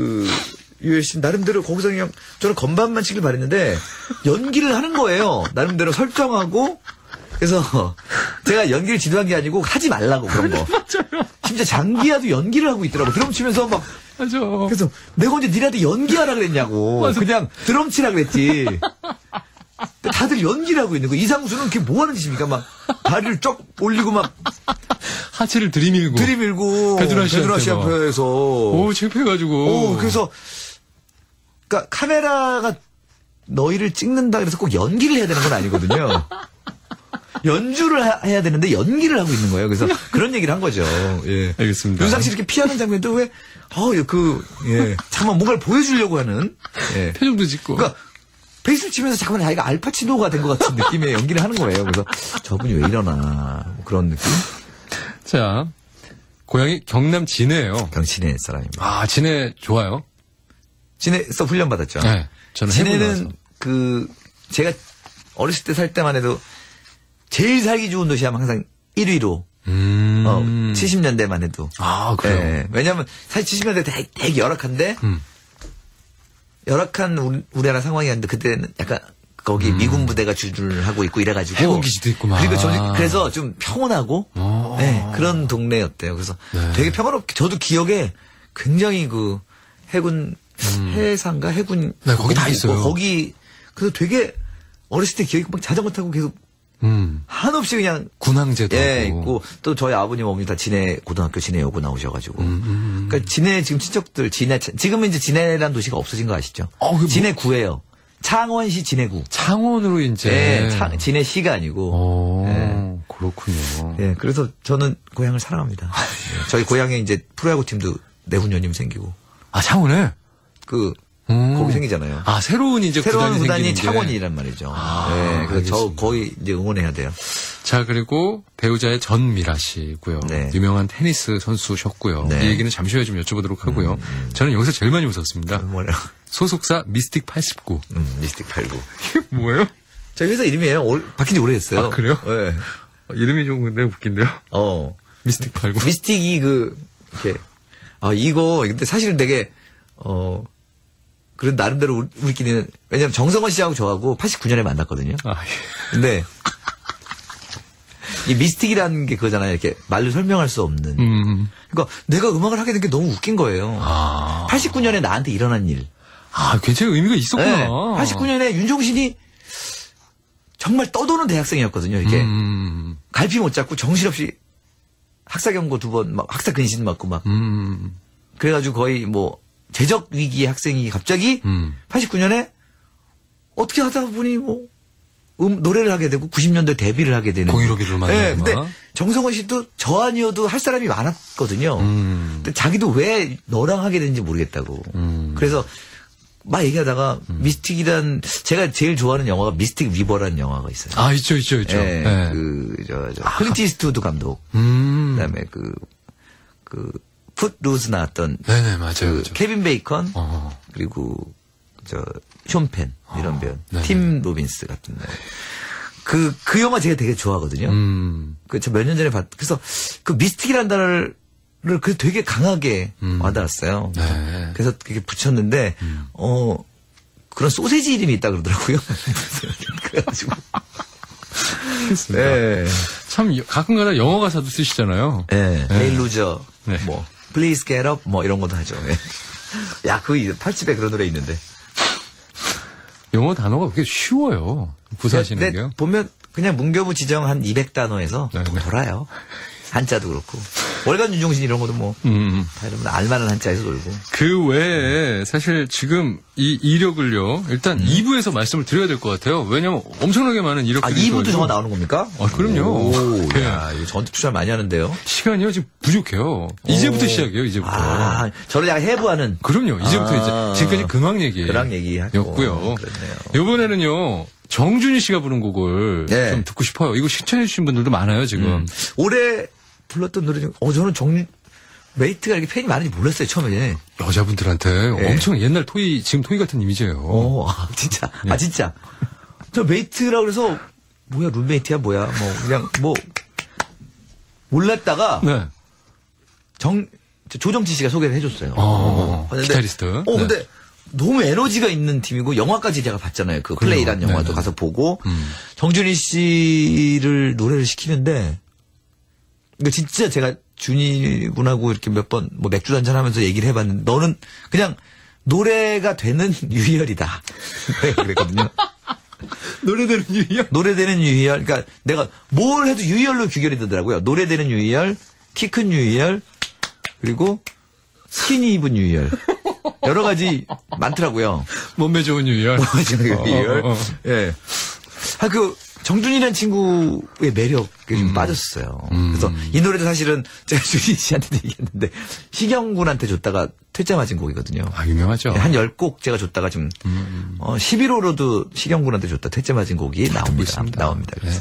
Speaker 3: 유해 씨 나름대로 거기서 그냥 저는 건반만 치길 바랬는데 연기를 하는 거예요. 나름대로 설정하고 그래서 제가 연기를 지도한 게 아니고 하지 말라고 그런 거.
Speaker 2: 맞아요.
Speaker 3: 심지어 장기하도 연기를 하고 있더라고. 드럼 치면서 막.
Speaker 2: 맞아.
Speaker 3: 그래서 내가 언제 니네한테 연기하라 그랬냐고.
Speaker 2: 맞아.
Speaker 3: 그냥 드럼 치라 그랬지. 다들 연기를 하고 있는 거. 이상수는 그게 뭐 하는 짓입니까? 막 다리를 쫙 올리고 막.
Speaker 2: 하체를 들이밀고.
Speaker 3: 베드라 씨 앞에서.
Speaker 2: 오, 창피해가지고.
Speaker 3: 그래서. 그러니까 카메라가 너희를 찍는다 그래서 꼭 연기를 해야 되는 건 아니거든요. 연주를 해야 되는데 연기를 하고 있는 거예요. 그래서 그런 얘기를 한 거죠. 예.
Speaker 2: 알겠습니다.
Speaker 3: 윤상 씨 이렇게 피하는 장면도 왜, 잠깐만 뭔가를 보여주려고 하는. 예.
Speaker 2: 표정도 짓고.
Speaker 3: 그러니까 베이스를 치면서 잠깐만 자기가 알파치노가 된 것 같은 느낌의 연기를 하는 거예요. 그래서 저분이 왜 이러나. 뭐 그런 느낌?
Speaker 2: 자, 고향이 경남 진해예요.
Speaker 3: 진해 사람입니다.
Speaker 2: 진해 좋아요?
Speaker 3: 진해에서 훈련받았죠.
Speaker 2: 네. 저는
Speaker 3: 진해는 제가 어렸을 때 살 때만 해도 제일 살기 좋은 도시 하면 항상 1위로. 70년대만 해도.
Speaker 2: 그래요?
Speaker 3: 네. 왜냐면 사실 70년대 되게 열악한데, 열악한 우리나라 상황이었는데, 그때는 약간 거기 미군 부대가 주둔을 하고 있고 이래가지고.
Speaker 2: 해군기지도 있고 막.
Speaker 3: 그리고 그래서 좀 평온하고, 그런 동네였대요. 그래서 되게 평화롭게, 저도 기억에 굉장히 해군, 해상가 해군.
Speaker 2: 네, 거기 다 있어요.
Speaker 3: 거기, 그래서 되게 어렸을 때 기억이 막 자전거 타고 계속 한없이 그냥
Speaker 2: 군항제도
Speaker 3: 있고 또 저희 아버님 어머니 다 진해 고등학교 진해여고 나오셔가지고 그러니까 진해 지금 친척들 지금은 이제 진해라는 도시가 없어진 거 아시죠? 진해구예요. 창원시 진해구.
Speaker 2: 창원으로 이제
Speaker 3: 진해시가 아니고.
Speaker 2: 그렇군요.
Speaker 3: 그래서 저는 고향을 사랑합니다. 저희 고향에 이제 프로야구 팀도 내후년이면 생기고.
Speaker 2: 창원에?
Speaker 3: 거기 생기잖아요.
Speaker 2: 아, 새로운 이제
Speaker 3: 새로운 구단이
Speaker 2: 생기는 게.
Speaker 3: 창원이란 말이죠. 네, 그래서 저
Speaker 2: 알겠습니다.
Speaker 3: 거의 이제 응원해야 돼요.
Speaker 2: 자, 그리고 배우자의 전미라 씨고요.
Speaker 3: 네.
Speaker 2: 유명한 테니스 선수셨고요.
Speaker 3: 네.
Speaker 2: 이 얘기는 잠시 후에 좀 여쭤보도록 하고요. 저는 여기서 제일 많이 웃었습니다.
Speaker 3: 뭐래요?
Speaker 2: 소속사 미스틱 89.
Speaker 3: 미스틱 89.
Speaker 2: 뭐예요?
Speaker 3: 저희 회사 이름이에요. 바뀐 지 오래됐어요.
Speaker 2: 아, 그래요?
Speaker 3: 네.
Speaker 2: 이름이 좀 근데 웃긴데요? 미스틱 89.
Speaker 3: 미스틱이 이렇게, 이거, 근데 사실은 되게, 그런 나름대로 우리끼리는, 왜냐면 정성원 씨하고 저하고 89년에 만났거든요.
Speaker 2: 아, 예.
Speaker 3: 근데, 이 미스틱이라는 게 그거잖아요. 이렇게 말로 설명할 수 없는. 그러니까 내가 음악을 하게 된 게 너무 웃긴 거예요. 89년에 나한테 일어난 일.
Speaker 2: 아, 굉장히 의미가 있었구나.
Speaker 3: 네. 89년에 윤종신이 정말 떠도는 대학생이었거든요. 이렇게 갈피 못 잡고 정신없이 학사 경고 2번 막 학사 근신 맞고 막 그래가지고 거의 뭐 재적 위기의 학생이 갑자기 89년에 어떻게 하다 보니 뭐 노래를 하게 되고 90년대 데뷔를 하게 되는.
Speaker 2: 공일오비를 만나고.
Speaker 3: 네, 근데 정성원 씨도 저 아니어도 할 사람이 많았거든요. 근데 자기도 왜 너랑 하게 됐는지 모르겠다고. 그래서 막 얘기하다가 미스틱이란 제가 제일 좋아하는 영화가 미스틱 리버라는 영화가 있어요.
Speaker 2: 아, 있죠.
Speaker 3: 네,
Speaker 2: 네.
Speaker 3: 클린트 이스트우드 감독. 그다음에 풋루즈 나왔던
Speaker 2: 네네, 맞아요.
Speaker 3: 케빈 베이컨 그리고 쇼펜 이런 배우,
Speaker 2: 네네.
Speaker 3: 팀 로빈스 같은 그 영화 제가 되게 좋아하거든요. 저 몇 년 전에 그래서 그 미스틱이라는 단어를 되게 강하게 와닿았어요.
Speaker 2: 네.
Speaker 3: 그래서 그게 붙였는데 그런 소세지 이름이 있다 그러더라고요. 그래가지고 네.
Speaker 2: 참 가끔가다 영어 가사도 쓰시잖아요.
Speaker 3: 네.
Speaker 2: 네.
Speaker 3: Hey loser,
Speaker 2: 네.
Speaker 3: 뭐 Please get up, 뭐 이런 것도 하죠. 네. 야, 그 8집에 그런 노래 있는데.
Speaker 2: 영어 단어가 그렇게 쉬워요. 구사하시는
Speaker 3: 근데
Speaker 2: 게요.
Speaker 3: 보면 그냥 문교부 지정 한 200단어에서
Speaker 2: 네, 네.
Speaker 3: 돌아요. 한자도 그렇고. 월간 윤종신 이런 것도 뭐, 다 이러면 알만한 한자에서 돌고.
Speaker 2: 그 외에 사실 지금 이 이력을요. 일단 2부에서 말씀을 드려야 될 것 같아요. 왜냐면 엄청나게 많은 이력들이
Speaker 3: 2부도
Speaker 2: 있어가지고.
Speaker 3: 정화 나오는 겁니까?
Speaker 2: 그럼요.
Speaker 3: 오,
Speaker 2: 네.
Speaker 3: 야, 이거 저한테 투자 많이 하는데요.
Speaker 2: 시간이요 지금 부족해요. 이제부터 시작이에요. 이제부터.
Speaker 3: 저를 약간 해부하는.
Speaker 2: 그럼요. 이제부터 이제 지금까지 근황
Speaker 3: 근황 얘기하고.
Speaker 2: 였고요.
Speaker 3: 그렇네요.
Speaker 2: 이번에는요. 정준희 씨가 부른 곡을
Speaker 3: 네.
Speaker 2: 좀 듣고 싶어요. 이거 신청해 주신 분들도 많아요, 지금.
Speaker 3: 올해 불렀던 노래 중, 저는 메이트가 이렇게 팬이 많은지 몰랐어요, 처음에.
Speaker 2: 여자분들한테
Speaker 3: 네.
Speaker 2: 엄청 옛날 지금 토이 같은 이미지예요.
Speaker 3: 진짜.
Speaker 2: 네.
Speaker 3: 진짜. 저 메이트라 그래서, 뭐야, 룸메이트야, 뭐야, 그냥, 몰랐다가,
Speaker 2: 네.
Speaker 3: 조정치 씨가 소개를 해줬어요.
Speaker 2: 기타리스트.
Speaker 3: 근데, 너무 에너지가 있는 팀이고, 영화까지 제가 봤잖아요. 그 플레이란 영화도
Speaker 2: 네네.
Speaker 3: 가서 보고, 정준희 씨를 노래를 시키는데, 이거 진짜 제가 준희 군하고 이렇게 몇 번 맥주 한잔 하면서 얘기를 해봤는데 너는 그냥 노래가 되는 유희열이다. 그랬거든요.
Speaker 2: 노래되는 유희열?
Speaker 3: 노래되는 유희열. 그러니까 내가 뭘 해도 유희열로 귀결이 되더라고요. 노래되는 유희열, 키 큰 유희열, 그리고 스키니 입은 유희열. 여러 가지 많더라고요.
Speaker 2: 몸매 좋은 유희열.
Speaker 3: 유희열. 예. 정준이라는 친구의 매력에 좀 빠졌어요. 그래서 이 노래도 사실은 제가 준희 씨한테도 얘기했는데 시경군한테 줬다가 퇴짜 맞은 곡이거든요.
Speaker 2: 유명하죠.
Speaker 3: 한 10곡 제가 줬다가 좀 11호로도 시경군한테 줬다 퇴짜 맞은 곡이 나옵니다. 나옵니다. 그래서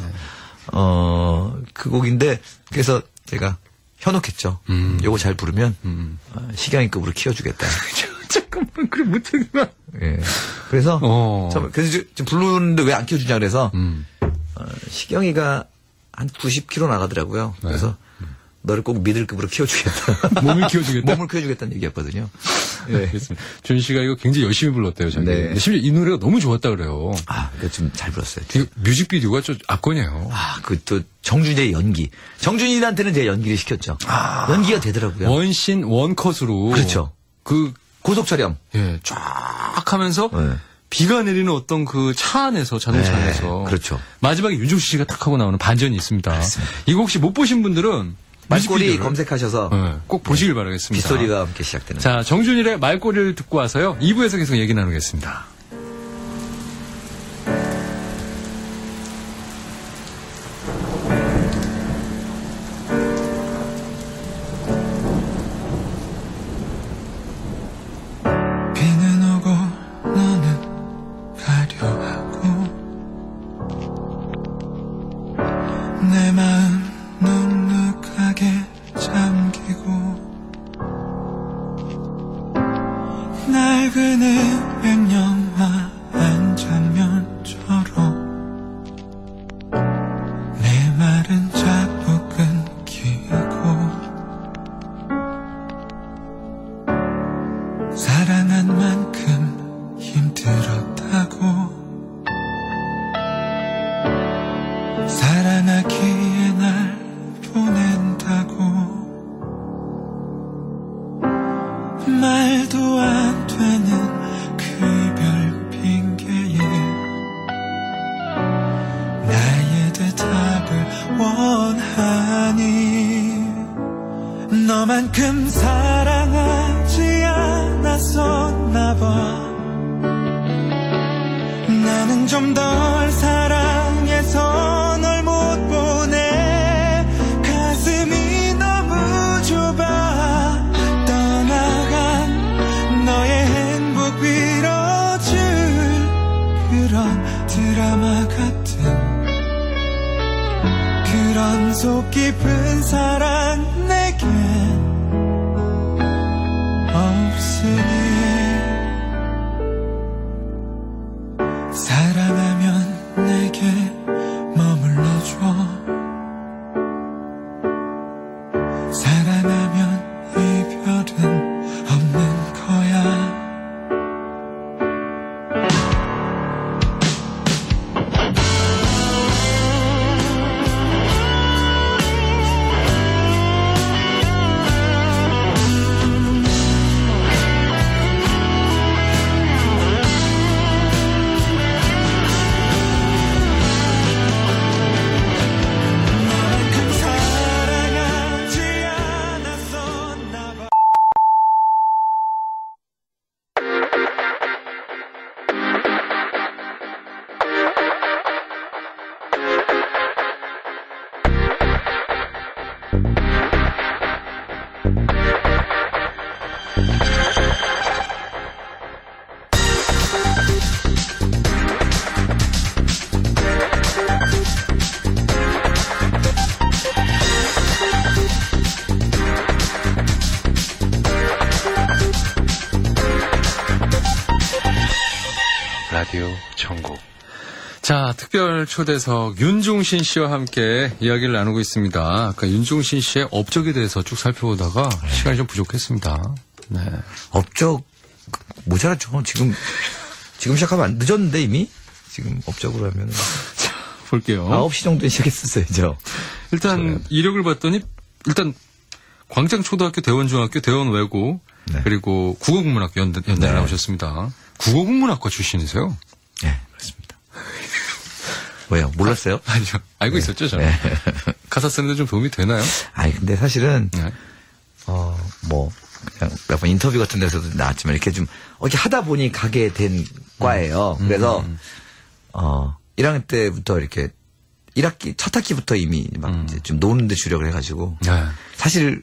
Speaker 3: 그 곡인데 그래서 제가 현혹했죠. 요거 잘 부르면 시경이급으로 키워주겠다.
Speaker 2: 잠깐만 그래 못하구나.
Speaker 3: 예. 그래서 그래서 좀 부르는데 왜 안 키워주냐 그래서 시경이가 한 90kg 나가더라고요.
Speaker 2: 네.
Speaker 3: 그래서 너를 꼭 미들급으로 키워주겠다.
Speaker 2: 몸을 키워주겠다.
Speaker 3: 몸을 키워주겠다는 얘기였거든요. 예.
Speaker 2: 알겠습니다. 준 씨가 이거 굉장히 열심히 불렀대요. 자기.
Speaker 3: 네.
Speaker 2: 근데 심지어 이 노래가 너무 좋았다 그래요.
Speaker 3: 그거 좀 잘 불렀어요.
Speaker 2: 이 뮤직비디오가 좀 압권이에요.
Speaker 3: 또 정준이의 연기. 정준이한테는 제가 연기를 시켰죠. 연기가 되더라고요.
Speaker 2: 원신 원컷으로.
Speaker 3: 그렇죠. 고속 촬영.
Speaker 2: 예, 쫙 하면서
Speaker 3: 네.
Speaker 2: 비가 내리는 어떤 그 차 안에서 자동차
Speaker 3: 네,
Speaker 2: 안에서
Speaker 3: 그렇죠.
Speaker 2: 마지막에 윤종신 씨가 탁 하고 나오는 반전이 있습니다.
Speaker 3: 맞습니다.
Speaker 2: 이거 혹시 못 보신 분들은
Speaker 3: 말꼬리
Speaker 2: 뮤직비디오를,
Speaker 3: 검색하셔서
Speaker 2: 꼭 보시길 바라겠습니다.
Speaker 3: 빗소리가 함께 시작되는.
Speaker 2: 자, 정준일의 말꼬리를 듣고 와서요. 2부에서 계속 얘기 나누겠습니다.
Speaker 5: 비는 오고
Speaker 1: 낡은 흑백 영화 한 장면처럼 내 말은 자꾸 끊기고 사랑한 만큼 힘들었다고 사랑하기에 날 보낸다고 말도 안 되는 그 이별 핑계에 나의 대답을 원하니 너만큼 사랑하지 않았었나 봐 나는 좀 덜 사랑해서 널 못 보내 가슴이 너무 좁아 떠나간 너의 행복 빌어줄 그런 드라마 같은 그런 속 깊은 사랑 내겐 없으니 사랑하면 내게 머물러줘 사랑하면 이별은 없는 거야
Speaker 2: 라디오 천국. 자, 특별 초대석 윤종신 씨와 함께 이야기를 나누고 있습니다. 아까 윤종신 씨의 업적에 대해서 쭉 살펴보다가 시간이 좀 부족했습니다. 네.
Speaker 3: 업적 모자랐죠. 지금 시작하면 늦었는데 이미 지금 업적으로 하면
Speaker 2: 자, 볼게요.
Speaker 3: 9시 정도에 시작했었어요.
Speaker 2: 일단 이력을 봤더니 일단 광장초등학교, 대원중학교, 대원외고
Speaker 3: 네.
Speaker 2: 그리고 국어국문학교 연대를
Speaker 3: 네.
Speaker 2: 나오셨습니다. 국어국문학과 출신이세요?
Speaker 3: 네, 그렇습니다. 왜요? 몰랐어요?
Speaker 2: 아니요. 알고 있었죠, 저는.
Speaker 3: 네.
Speaker 2: 가사 쓰는데 좀 도움이 되나요?
Speaker 3: 아니, 근데 사실은,
Speaker 2: 네.
Speaker 3: 그냥 몇 번 인터뷰 같은 데서도 나왔지만 이렇게 좀, 이렇게 하다 보니 가게 된 과예요. 그래서, 1학년 때부터 이렇게, 1학기, 첫 학기부터 이미 막 이제 좀 노는데 주력을 해가지고,
Speaker 2: 네.
Speaker 3: 사실,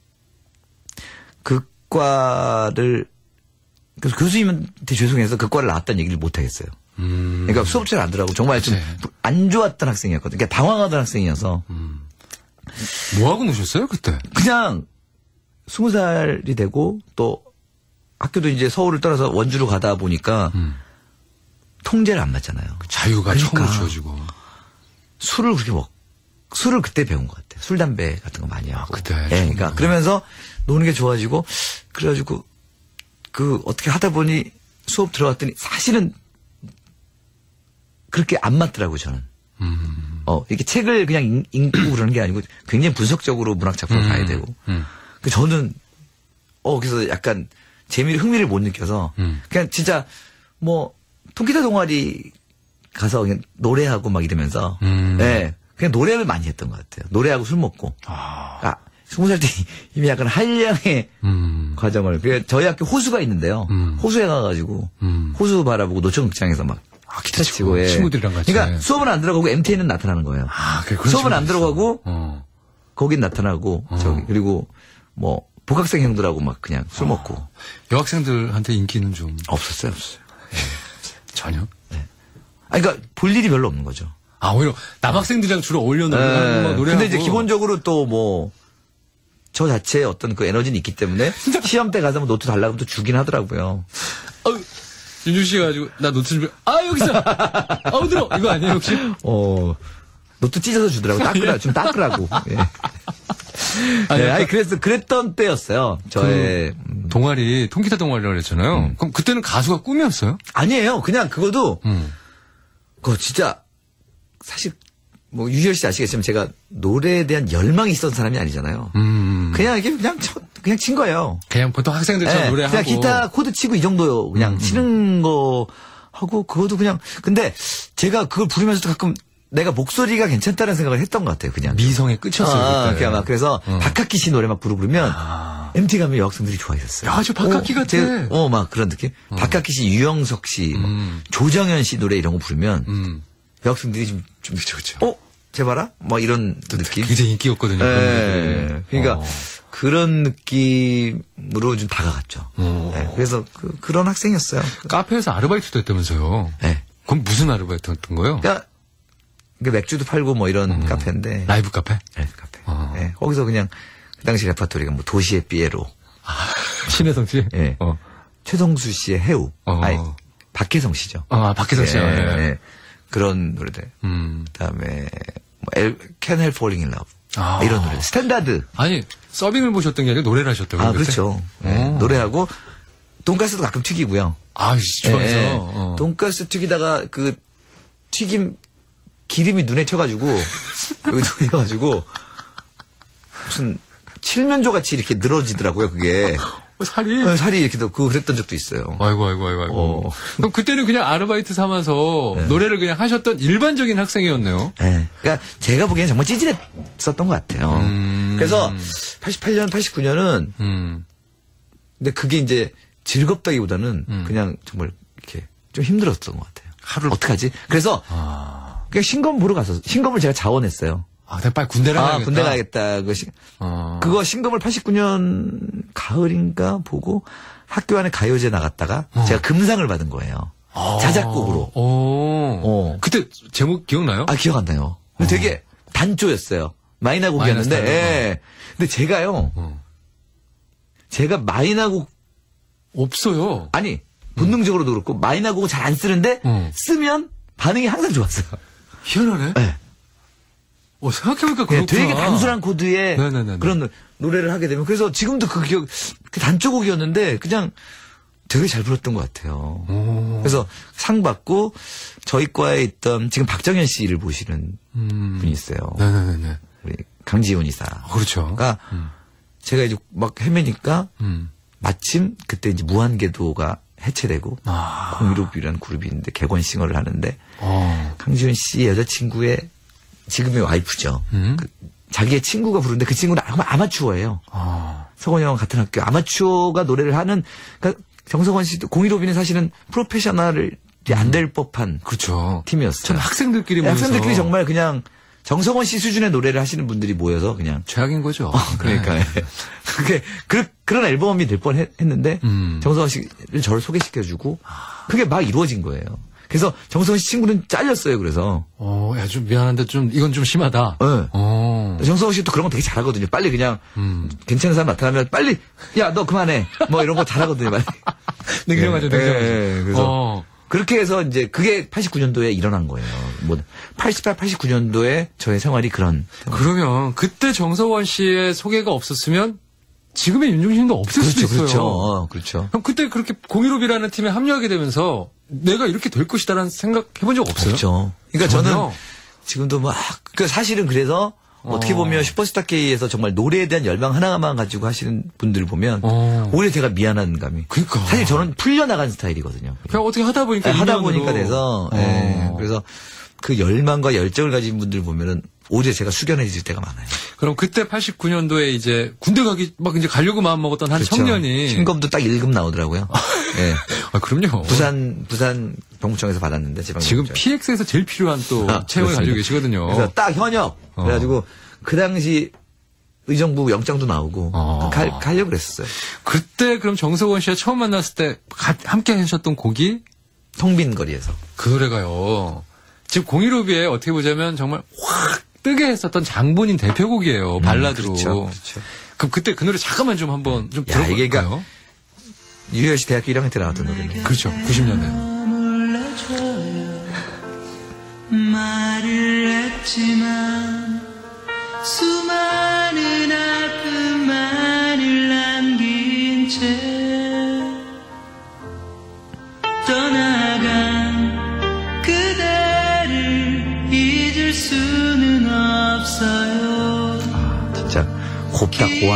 Speaker 3: 그 과를, 그래서 교수님한테 죄송해서 그 과를 나왔다는 얘기를 못 하겠어요. 그러니까 수업 잘 안 들어가고 정말 좀 안 좋았던 학생이었거든요. 그러니까 당황하던 학생이어서.
Speaker 2: 뭐 하고 노셨어요, 그때?
Speaker 3: 그냥 20살이 되고 또 학교도 이제 서울을 떠나서 원주로 가다 보니까 통제를 안 맞잖아요.
Speaker 2: 자유가
Speaker 3: 그러니까
Speaker 2: 처음으로 주어지고.
Speaker 3: 술을 그때 배운 것 같아요. 술, 담배 같은 거 많이 하고.
Speaker 2: 그때.
Speaker 3: 네, 그러니까 그러면서 노는 게 좋아지고 그래가지고 어떻게 하다 보니 수업 들어갔더니 사실은 그렇게 안 맞더라고요, 저는. 이렇게 책을 그냥 읽고 그러는 게 아니고 굉장히 분석적으로 문학 작품을 봐야 되고. 그 저는, 그래서 약간 흥미를 못 느껴서 그냥 진짜 통기타 동아리 가서 그냥 노래하고 막 이러면서, 네, 그냥 노래를 많이 했던 것 같아요. 노래하고 술 먹고. 20살 때 이미 약간 한량의 과정을. 저희 학교 호수가 있는데요. 호수에 가가지고 호수 바라보고 노천극장에서 막
Speaker 2: 기타 치고 친구들이랑 같이.
Speaker 3: 그러니까 수업은 안 들어가고 MTN은 나타나는 거예요. 수업은 안 들어가고 거긴 나타나고 그리고 복학생 형들하고 막 그냥 술 먹고.
Speaker 2: 여학생들한테 인기는 좀
Speaker 3: 없었어요.
Speaker 2: 네. 전혀.
Speaker 3: 네. 그러니까 볼 일이 별로 없는 거죠.
Speaker 2: 오히려 남학생들이랑 주로 어울려 노래하고.
Speaker 3: 근데 이제 기본적으로 또 저 자체의 어떤 그 에너지는 있기 때문에 시험 때 가서 뭐 노트 달라고 하면 또 주긴 하더라고요.
Speaker 2: 윤중 씨가 가지고 나 노트 좀 여기 있어. 들어. 이거 아니에요 혹시?
Speaker 3: 노트 찢어서 주더라고. 좀 닦으라고. 예. 아니, 그랬던 때였어요. 저의.
Speaker 2: 동아리, 통기타 동아리라고 그랬잖아요. 그럼 그때는 가수가 꿈이었어요?
Speaker 3: 아니에요. 그냥 그것도, 그거 진짜, 사실, 뭐, 유희열 씨 아시겠지만 제가 노래에 대한 열망이 있었던 사람이 아니잖아요. 그냥 이게 그냥 친 거예요.
Speaker 2: 그냥 보통 학생들처럼
Speaker 3: 네,
Speaker 2: 노래하고.
Speaker 3: 그냥 기타 코드 치고 이 정도요. 그냥 치는 거 하고, 그것도 그냥, 근데 제가 그걸 부르면서도 가끔 내가 목소리가 괜찮다는 생각을 했던 것 같아요, 그냥.
Speaker 2: 미성의 끝이었어요.
Speaker 3: 그냥 막, 그래서 박학기 씨 노래 막 부르면, MT 가면 여학생들이 좋아했었어요.
Speaker 2: 야, 저 박학기 같아.
Speaker 3: 막 그런 느낌. 박학기 씨, 유영석 씨, 조정현 씨 노래 이런 거 부르면, 여학생들이 좀,
Speaker 2: 그쵸.
Speaker 3: 쟤 봐라? 뭐 이런 느낌.
Speaker 2: 굉장히 인기였거든요.
Speaker 3: 그러니까, 그런 느낌으로 좀 다가갔죠. 네, 그래서 그런 학생이었어요.
Speaker 2: 카페에서 아르바이트도 했다면서요.
Speaker 3: 네.
Speaker 2: 그럼 무슨 아르바이트 했던 거예요?
Speaker 3: 그러니까 맥주도 팔고 뭐 이런 카페인데.
Speaker 2: 라이브 카페?
Speaker 3: 라이브 카페. 네, 거기서 그냥 그 당시 레퍼토리가 뭐 도시의 삐에로.
Speaker 2: 신혜성 씨?
Speaker 3: 네. 최성수 씨의 해우. 아니, 박혜성 씨죠.
Speaker 2: 박혜성 씨요.
Speaker 3: 네. 네. 그런 노래들. 그다음에 뭐 Can't Help Falling in Love. 이런 노래. 스탠다드.
Speaker 2: 아니, 서빙을 보셨던 게 아니라 노래를 하셨다고요?
Speaker 3: 그렇죠. 네, 노래하고 돈가스도 가끔 튀기고요.
Speaker 2: 좋아서.
Speaker 3: 네. 돈가스 튀기다가 그 튀김 기름이 눈에 쳐가지고 여기 돌려가지고 무슨 칠면조 같이 이렇게 늘어지더라고요. 그게 살이 이렇게 그랬던 적도 있어요.
Speaker 2: 아이고. 그럼 그때는 그냥 아르바이트 삼아서 노래를 그냥 하셨던 일반적인 학생이었네요.
Speaker 3: 네. 그러니까 제가 보기엔 정말 찌질했었던 것 같아요. 그래서 88년, 89년은 근데 그게 이제 즐겁다기보다는 그냥 정말 이렇게 좀 힘들었던 것 같아요. 하루를 어떡하지? 그래서 그냥 신검 보러 가서 신검을 제가 자원했어요.
Speaker 2: 내가 빨리 군대를 가야겠다.
Speaker 3: 군대 가야겠다. 그거 신검을 89년 가을인가 보고 학교 안에 가요제 나갔다가 제가 금상을 받은 거예요. 자작곡으로.
Speaker 2: 그때 제목 기억나요?
Speaker 3: 기억 안 나요. 근데 되게 단조였어요. 마이너 곡이었는데. 예. 근데 제가요. 제가 마이너 곡
Speaker 2: 없어요.
Speaker 3: 아니 본능적으로도 그렇고 마이너 곡은 잘 안 쓰는데 쓰면 반응이 항상 좋았어요.
Speaker 2: 희한하네.
Speaker 3: 네.
Speaker 2: 생각해보니까 그렇구나.
Speaker 3: 되게 단순한 코드에 그런 노래를 하게 되면 그래서 지금도 그 단조곡이었는데 그냥 되게 잘 불렀던 것 같아요. 그래서 상 받고 저희 과에 있던 지금 박정현 씨를 모시는 분이 있어요.
Speaker 2: 네네네.
Speaker 3: 우리 강지훈 이사.
Speaker 2: 그렇죠.
Speaker 3: 그러니까 제가 이제 막 헤매니까 마침 그때 이제 무한궤도가 해체되고 015B라는 그룹이 있는데 객원싱어를 하는데 강지훈 씨 여자친구의 지금의 와이프죠. 자기의 친구가 부르는데 그 친구는 아마추어예요. 성원이랑 같은 학교 아마추어가 노래를 하는 그러니까 정성원 씨도 015B는 사실은 프로페셔널이 안 될 법한
Speaker 2: 그렇죠.
Speaker 3: 팀이었어요.
Speaker 2: 전 학생들끼리 모여서
Speaker 3: 학생들끼리 정말 그냥 정성원 씨 수준의 노래를 하시는 분들이 모여서 그냥
Speaker 2: 최악인 거죠.
Speaker 3: 그러니까 그런 앨범이 될 뻔했는데 정성원 씨를 저를 소개시켜주고 그게 막 이루어진 거예요. 그래서 정성원 씨 친구는 잘렸어요. 그래서
Speaker 2: 야, 좀 미안한데 이건 좀 심하다.
Speaker 3: 네. 정성원 씨도 그런 거 되게 잘하거든요. 빨리 그냥 괜찮은 사람 나타나면 빨리 야 너 그만해 뭐 이런 거 잘하거든요. 빨리.
Speaker 2: 능력하죠.
Speaker 3: 그래서 그렇게 해서 이제 그게 89년도에 일어난 거예요. 뭐 88, 89년도에 저의 생활이 그런.
Speaker 2: 그러면 그때 정성원 씨의 소개가 없었으면 지금의 윤중신도 없을 수도 있어요.
Speaker 3: 그렇죠.
Speaker 2: 그럼 그때 그렇게 015B라는 팀에 합류하게 되면서 내가 이렇게 될 것이다라는 생각 해본 적 없어요?
Speaker 3: 없죠. 그러니까 저는 지금도 그러니까 사실은 그래서 어떻게 보면 슈퍼스타 K에서 정말 노래에 대한 열망 하나만 가지고 하시는 분들 보면 오히려 제가 미안한 감이.
Speaker 2: 그러니까.
Speaker 3: 사실 저는 풀려나간 스타일이거든요.
Speaker 2: 그냥 어떻게 하다 보니까
Speaker 3: 돼서 그래서 그 열망과 열정을 가진 분들 보면은 오히려 제가 숙연해질 때가 많아요.
Speaker 2: 그럼 그때 89년도에 이제 군대 이제 가려고 마음 먹었던 한 청년이
Speaker 3: 신검도 딱 1급 나오더라고요. 네.
Speaker 2: 그럼요.
Speaker 3: 부산 병무청에서 받았는데
Speaker 2: 지금 PX에서 제일 필요한 또 채용을 가지고 계시거든요.
Speaker 3: 그래서 딱 현역. 그래가지고 그 당시 의정부 영장도 나오고 가려고 그랬었어요.
Speaker 2: 그때 그럼 정석원 씨와 처음 만났을 때 함께 하셨던 곡이
Speaker 3: 성빈 거리에서
Speaker 2: 그 노래가요. 지금 015B에 어떻게 보자면 정말 확 뜨게 했었던 장본인 대표곡이에요. 발라드로.
Speaker 3: 그렇죠.
Speaker 2: 그럼 그때 그 노래 잠깐만 좀 한번 좀
Speaker 3: 야, 이게
Speaker 2: 들어볼까요?
Speaker 3: 유열 씨 대학교 1학년 때 나왔던 노래네.
Speaker 2: 그렇죠. 90년대.
Speaker 1: 말을 했지만 수많은 아픔만을 남긴 채 떠나간 그대를 잊을 수는 없어요.
Speaker 3: 진짜 곱다 고와.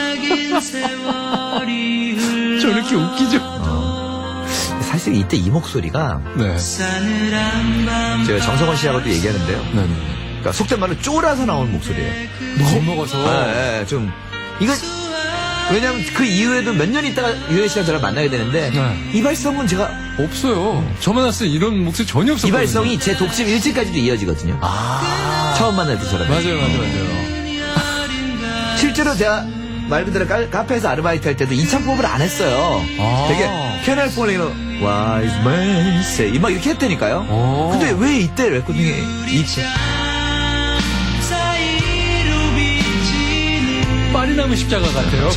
Speaker 2: 저 이렇게 웃기죠?
Speaker 3: 사실 이때 이 목소리가
Speaker 2: 네.
Speaker 3: 제가 정성원 씨하고도 얘기하는데요.
Speaker 2: 네네.
Speaker 3: 그러니까 속된 말로 쫄아서 나오는 목소리예요.
Speaker 2: 겁먹어서.
Speaker 3: 좀 이거 왜냐면 그 이후에도 몇 년 있다가 유열 씨랑 저랑 만나게 되는데
Speaker 2: 네.
Speaker 3: 이발성은 제가
Speaker 2: 없어요. 저만 왔을 때 이런 목소리 전혀 없었거든요.
Speaker 3: 이발성이 제 독심 1층까지도 이어지거든요. 처음 만날 때 저랑.
Speaker 2: 맞아요.
Speaker 3: 실제로 제가 말 그대로 카페에서 아르바이트 할 때도 이창법을 안 했어요. 되게 캐널 폴링으로 Wise man say 막 이렇게 했다니까요. 근데 왜 이때 레코딩에
Speaker 2: 빨리 남은 십자가 같아요.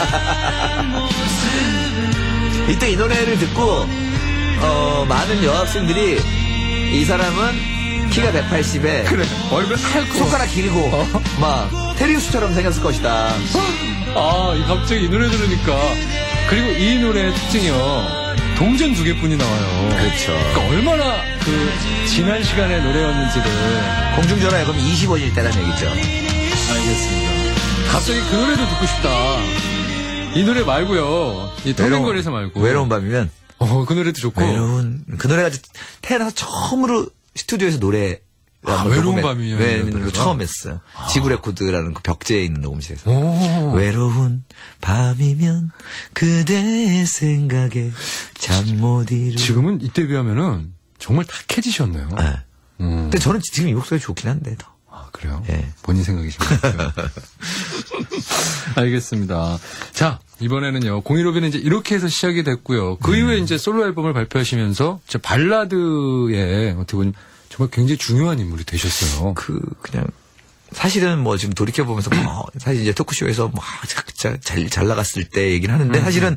Speaker 3: 이때 이 노래를 듣고 많은 여학생들이 이 사람은 키가 180에
Speaker 2: 그래. 얼굴 하얗고.
Speaker 3: 손가락 길고 막 테리우스처럼 생겼을 것이다.
Speaker 2: 갑자기 이 노래 들으니까. 그리고 이 노래의 특징이요. 동전 2개뿐이 나와요.
Speaker 3: 그렇죠.
Speaker 2: 그러니까 얼마나 그 지난 시간의 노래였는지를.
Speaker 3: 공중전화 앨범 20원일 때라는 얘기죠.
Speaker 2: 알겠습니다. 갑자기 그 노래도 듣고 싶다. 이 노래 말고요. 이 터빈거리에서 말고.
Speaker 3: 외로운 밤이면.
Speaker 2: 그 노래도 좋고.
Speaker 3: 그 노래가 태어나서 처음으로 스튜디오에서
Speaker 2: 외로운 밤이요.
Speaker 3: 네, 처음 했어요. 지구레코드라는 그 벽제에 있는 녹음실에서. 외로운 밤이면 그대의 생각에 잠 못 이루.
Speaker 2: 지금은 이때 비하면은 정말 탁해지셨네요.
Speaker 3: 네. 근데 저는 지금 이 목소리 좋긴 한데 더.
Speaker 2: 그래요?
Speaker 3: 네.
Speaker 2: 본인 생각이신 것 같아요. 알겠습니다. 자, 이번에는요, 015B는 이제 이렇게 해서 시작이 됐고요. 그 이후에 이제 솔로 앨범을 발표하시면서 발라드에 어떻게 보면 정말 굉장히 중요한 인물이 되셨어요.
Speaker 3: 그냥, 사실은 뭐 지금 돌이켜보면서 사실 이제 토크쇼에서 잘 나갔을 때 얘기는 하는데 사실은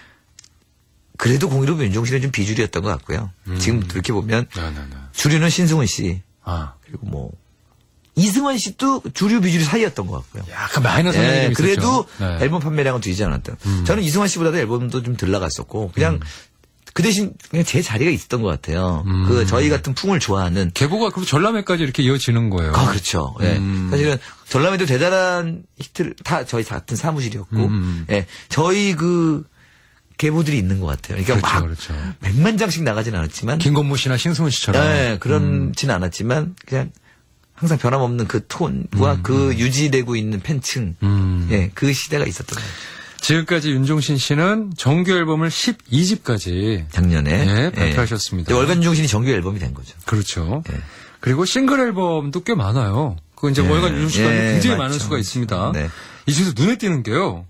Speaker 3: 그래도 015B 윤종신은 좀 비주류였던 것 같고요. 지금 돌이켜보면 주류는 신승훈 씨. 그리고 뭐, 이승원 씨도 주류 비주류 사이였던 것 같고요.
Speaker 2: 약간 마이너스 성향이 좀
Speaker 3: 그래도
Speaker 2: 있었죠. 네.
Speaker 3: 앨범 판매량은 뒤지지 않았던. 저는 이승원 씨보다도 앨범도 좀 덜 나갔었고 그냥 그 대신 그냥 제 자리가 있었던 것 같아요. 그 저희 같은 풍을 좋아하는.
Speaker 2: 계보가 그리고 전람회까지 이렇게 이어지는 거예요.
Speaker 3: 그렇죠. 예. 사실은 전람회도 대단한 히트를 다 저희 같은 사무실이었고, 예. 저희 그 계보들이 있는 것 같아요. 그러니까
Speaker 2: 그렇죠.
Speaker 3: 100만 장씩 나가진 않았지만.
Speaker 2: 김건모 씨나 신승훈 씨처럼.
Speaker 3: 네, 그렇진 않았지만 그냥. 항상 변함없는 그 톤과 그 유지되고 있는 팬층, 예, 그 시대가 있었던 거예요.
Speaker 2: 지금까지 윤종신 씨는 정규 앨범을 12집까지
Speaker 3: 작년에
Speaker 2: 발표하셨습니다.
Speaker 3: 월간 윤종신이 정규 앨범이 된 거죠.
Speaker 2: 그렇죠.
Speaker 3: 예.
Speaker 2: 그리고 싱글 앨범도 꽤 많아요. 그 이제 월간 윤종신 앨범이 굉장히 많을 수가 있습니다.
Speaker 3: 네.
Speaker 2: 이 중에서 눈에 띄는 게요.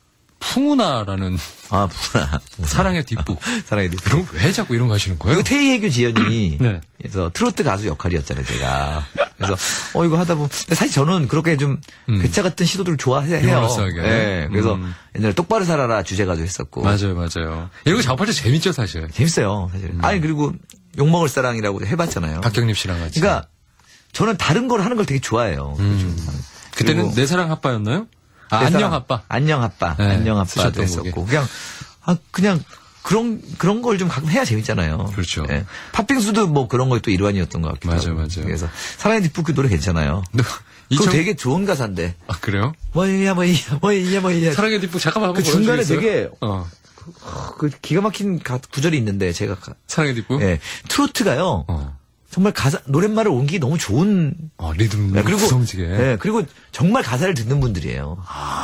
Speaker 2: 풍우나라는
Speaker 3: 풍우나.
Speaker 2: 사랑의 뒷북.
Speaker 3: 사랑의 뒷북.
Speaker 2: 그럼 왜 자꾸 이런 거 하시는 거예요?
Speaker 3: 이거 태희애교 지연이
Speaker 2: 네.
Speaker 3: 그래서 트로트 가수 역할이었잖아요, 제가. 그래서 이거 하다 보면 근데 사실 저는 그렇게 좀 괴짜 같은 시도들을 좋아해요.
Speaker 2: 유머러스하게.
Speaker 3: 네. 그래서 옛날에 똑바로 살아라 주제 가지고 했었고.
Speaker 2: 맞아요. 이런 거 작업할 때 재밌죠, 사실.
Speaker 3: 재밌어요, 사실. 아니 그리고 욕먹을 사랑이라고 해봤잖아요.
Speaker 2: 박경림 씨랑 같이.
Speaker 3: 그러니까 저는 다른 걸 하는 걸 되게 좋아해요.
Speaker 2: 그때는 내 사랑 아빠였나요? 안녕 아빠.
Speaker 3: 안녕 아빠.
Speaker 2: 네,
Speaker 3: 안녕 아빠도 했었고. 그냥 그런 걸 좀 가끔 해야 재밌잖아요.
Speaker 2: 그렇죠.
Speaker 3: 네. 팥빙수도 뭐 그런 거에 또 일환이었던 것 같기도 하고.
Speaker 2: 맞아요.
Speaker 3: 그래서 사랑의 뒷북 그 노래 괜찮아요. 그거 되게 좋은 가사인데.
Speaker 2: 그래요?
Speaker 3: 뭐야.
Speaker 2: 사랑의 뒷북 잠깐만 한번
Speaker 3: 그 중간에
Speaker 2: 보여주시겠어요?
Speaker 3: 되게 그 기가 막힌 구절이 있는데 제가
Speaker 2: 사랑의 뒷북?
Speaker 3: 네. 트로트가요. 정말 노랫말을 옮기기 너무 좋은
Speaker 2: 리듬
Speaker 3: 그리고
Speaker 2: 구성지게.
Speaker 3: 네, 그리고 정말 가사를 듣는 분들이에요.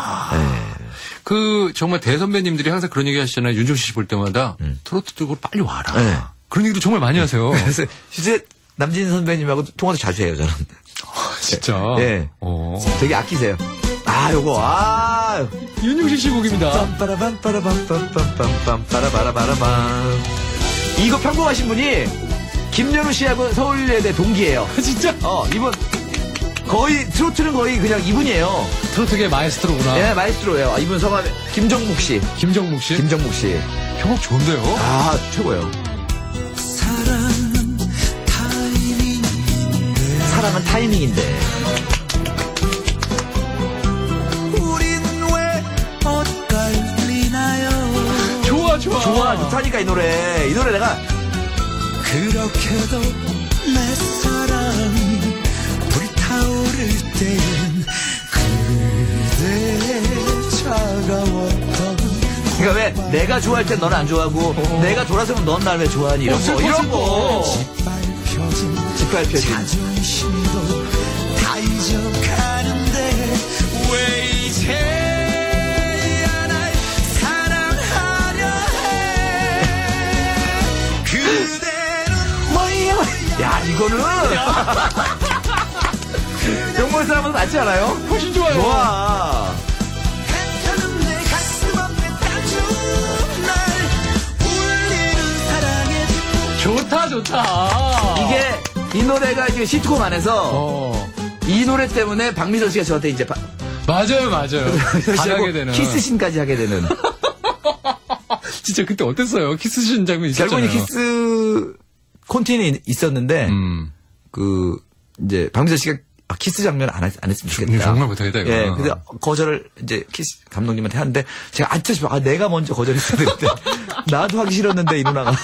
Speaker 2: 그 정말 대선배님들이 항상 그런 얘기 하시잖아요. 윤종신 씨 볼 때마다 트로트 쪽으로 빨리 와라.
Speaker 3: 네.
Speaker 2: 그런 얘기도 정말 많이 하세요.
Speaker 3: 그래서 실제 남진 선배님하고 통화도 자주 해요, 저는.
Speaker 2: 진짜.
Speaker 3: 네. 되게 아끼세요. 요거
Speaker 2: 윤종신 씨 곡입니다.
Speaker 3: 이거 편곡하신 분이 김연우 씨하고 서울예대 동기예요.
Speaker 2: 진짜?
Speaker 3: 이분 거의 트로트는 거의 그냥 이분이에요.
Speaker 2: 트로트계 마에스트로구나.
Speaker 3: 예, 마이스트로예요. 아, 이분 성함 김정묵 씨.
Speaker 2: 김정묵 씨?
Speaker 3: 김정묵 씨.
Speaker 2: 편곡 좋은데요?
Speaker 3: 아, 최고예요.
Speaker 1: 사랑은 타이밍인데
Speaker 3: 사랑은 타이밍인데.
Speaker 1: 우린 왜 엇갈리나요
Speaker 2: 좋아.
Speaker 3: 좋다니까 이 노래. 이 노래 내가
Speaker 1: 그렇게도 내 사랑이 불타오를 때는 그대 차가웠던
Speaker 3: 그러니까 왜 내가 좋아할 땐 넌 안 좋아하고 내가 돌아서면 넌 날 왜 좋아하니 이런 거 이런 거
Speaker 1: 짓밟혀진
Speaker 3: 짓밟혀진
Speaker 1: 자존심도 다 잊어가는데 왜 이제야 날 사랑하려 해 그대는
Speaker 3: 뭐야 야 이거는 영월 사람은 맞지 않아요?
Speaker 2: 훨씬 좋아요.
Speaker 3: 좋아.
Speaker 1: 괜찮은 내 가슴 앞에 따준 날 울리는 사랑의
Speaker 2: 좋다.
Speaker 3: 이게 이 노래가 이제 시트콤 안에서 이 노래 때문에 박미선 씨가 저한테 이제
Speaker 2: 맞아요. 반하게 되는.
Speaker 3: 키스신까지 하게 되는.
Speaker 2: 진짜 그때 어땠어요? 키스신 장면 있었잖아요.
Speaker 3: 결국은 키스 콘티뉴 있었는데 그 이제 박미선 씨가 키스 장면 안 했으면 좋겠다.
Speaker 2: 정말 못하겠다 이거.
Speaker 3: 예, 근데 거절을 이제 키스 감독님한테 하는데 제가 앉자 싶어. 내가 먼저 거절했어야 되는데 나도 하기 싫었는데 이 누나가.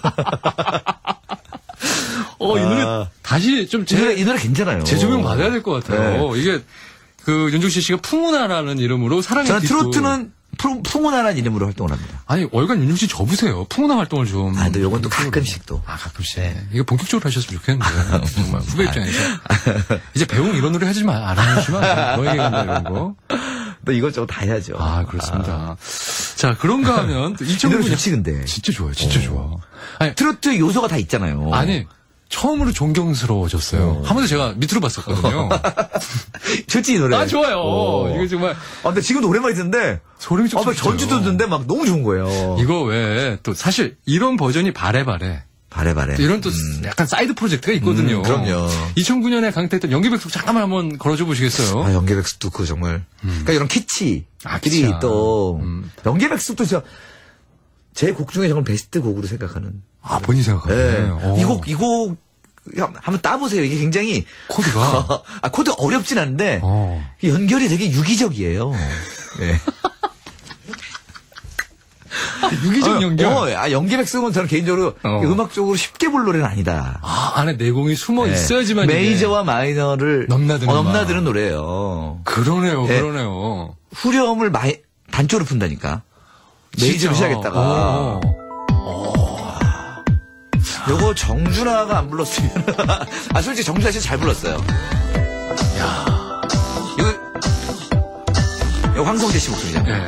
Speaker 2: 이 노래 다시 좀
Speaker 3: 이 노래 괜찮아요.
Speaker 2: 재조명 받아야 될 것 같아요. 이게 그 윤종신 씨가 풍운하라는 이름으로 사랑의
Speaker 3: 저는
Speaker 2: 디스코.
Speaker 3: 트로트는 풍운하라는 이름으로 활동을 합니다.
Speaker 2: 아니 월간 윤종신 접으세요. 풍운하 활동을 좀.
Speaker 3: 또 요건 또 가끔씩 또.
Speaker 2: 가끔씩. 이거 본격적으로 하셨으면 좋겠는데 정말 후배 입장에서 이제 배웅 이런 노래 하지 안 하시면 너에게 간다 이런 거.
Speaker 3: 또 이것저것 다 해야죠.
Speaker 2: 그렇습니다. 자 그런가 하면 또 2009년
Speaker 3: 좋지 근데.
Speaker 2: 진짜 좋아요. 진짜 좋아. 아니
Speaker 3: 트로트 요소가 다 있잖아요.
Speaker 2: 아니. 처음으로 존경스러워졌어요. 한 번도 제가 밑으로 봤었거든요.
Speaker 3: 좋지 이 노래.
Speaker 2: 좋아요. 이게 정말.
Speaker 3: 근데 지금도 오랜만에 듣는데
Speaker 2: 소름이 좀
Speaker 3: 전주도 듣는데 막 너무 좋은 거예요.
Speaker 2: 이거 왜 또 사실 이런 버전이 바래바래. 이런 또 약간 사이드 프로젝트가 있거든요.
Speaker 3: 그럼요.
Speaker 2: 2009년에 강퇴했던 연기백숙 잠깐만 한번 걸어줘 보시겠어요?
Speaker 3: 연계백숙도 그 정말. 그러니까 이런 키치들이 또 연계백숙도 진짜 제 곡 중에 정말 베스트 곡으로 생각하는.
Speaker 2: 본인 생각하네요.
Speaker 3: 네. 이 곡 한번 따보세요. 이게 굉장히
Speaker 2: 코드가
Speaker 3: 코드가 어렵진 않은데 연결이 되게 유기적이에요. 네.
Speaker 2: 유기적 연결.
Speaker 3: 연계백숙은 저는 개인적으로 음악적으로 쉽게 볼 노래는 아니다.
Speaker 2: 안에 내공이 숨어 있어야지만
Speaker 3: 메이저와 마이너를 넘나드는 노래예요.
Speaker 2: 그러네요.
Speaker 3: 후렴을 단조로 푼다니까. 메이저로 시작했다가. 요거 정준하가 안 불렀으면. 솔직히 정준하 씨 잘 불렀어요. 이거 황성재 씨 목소리잖아요.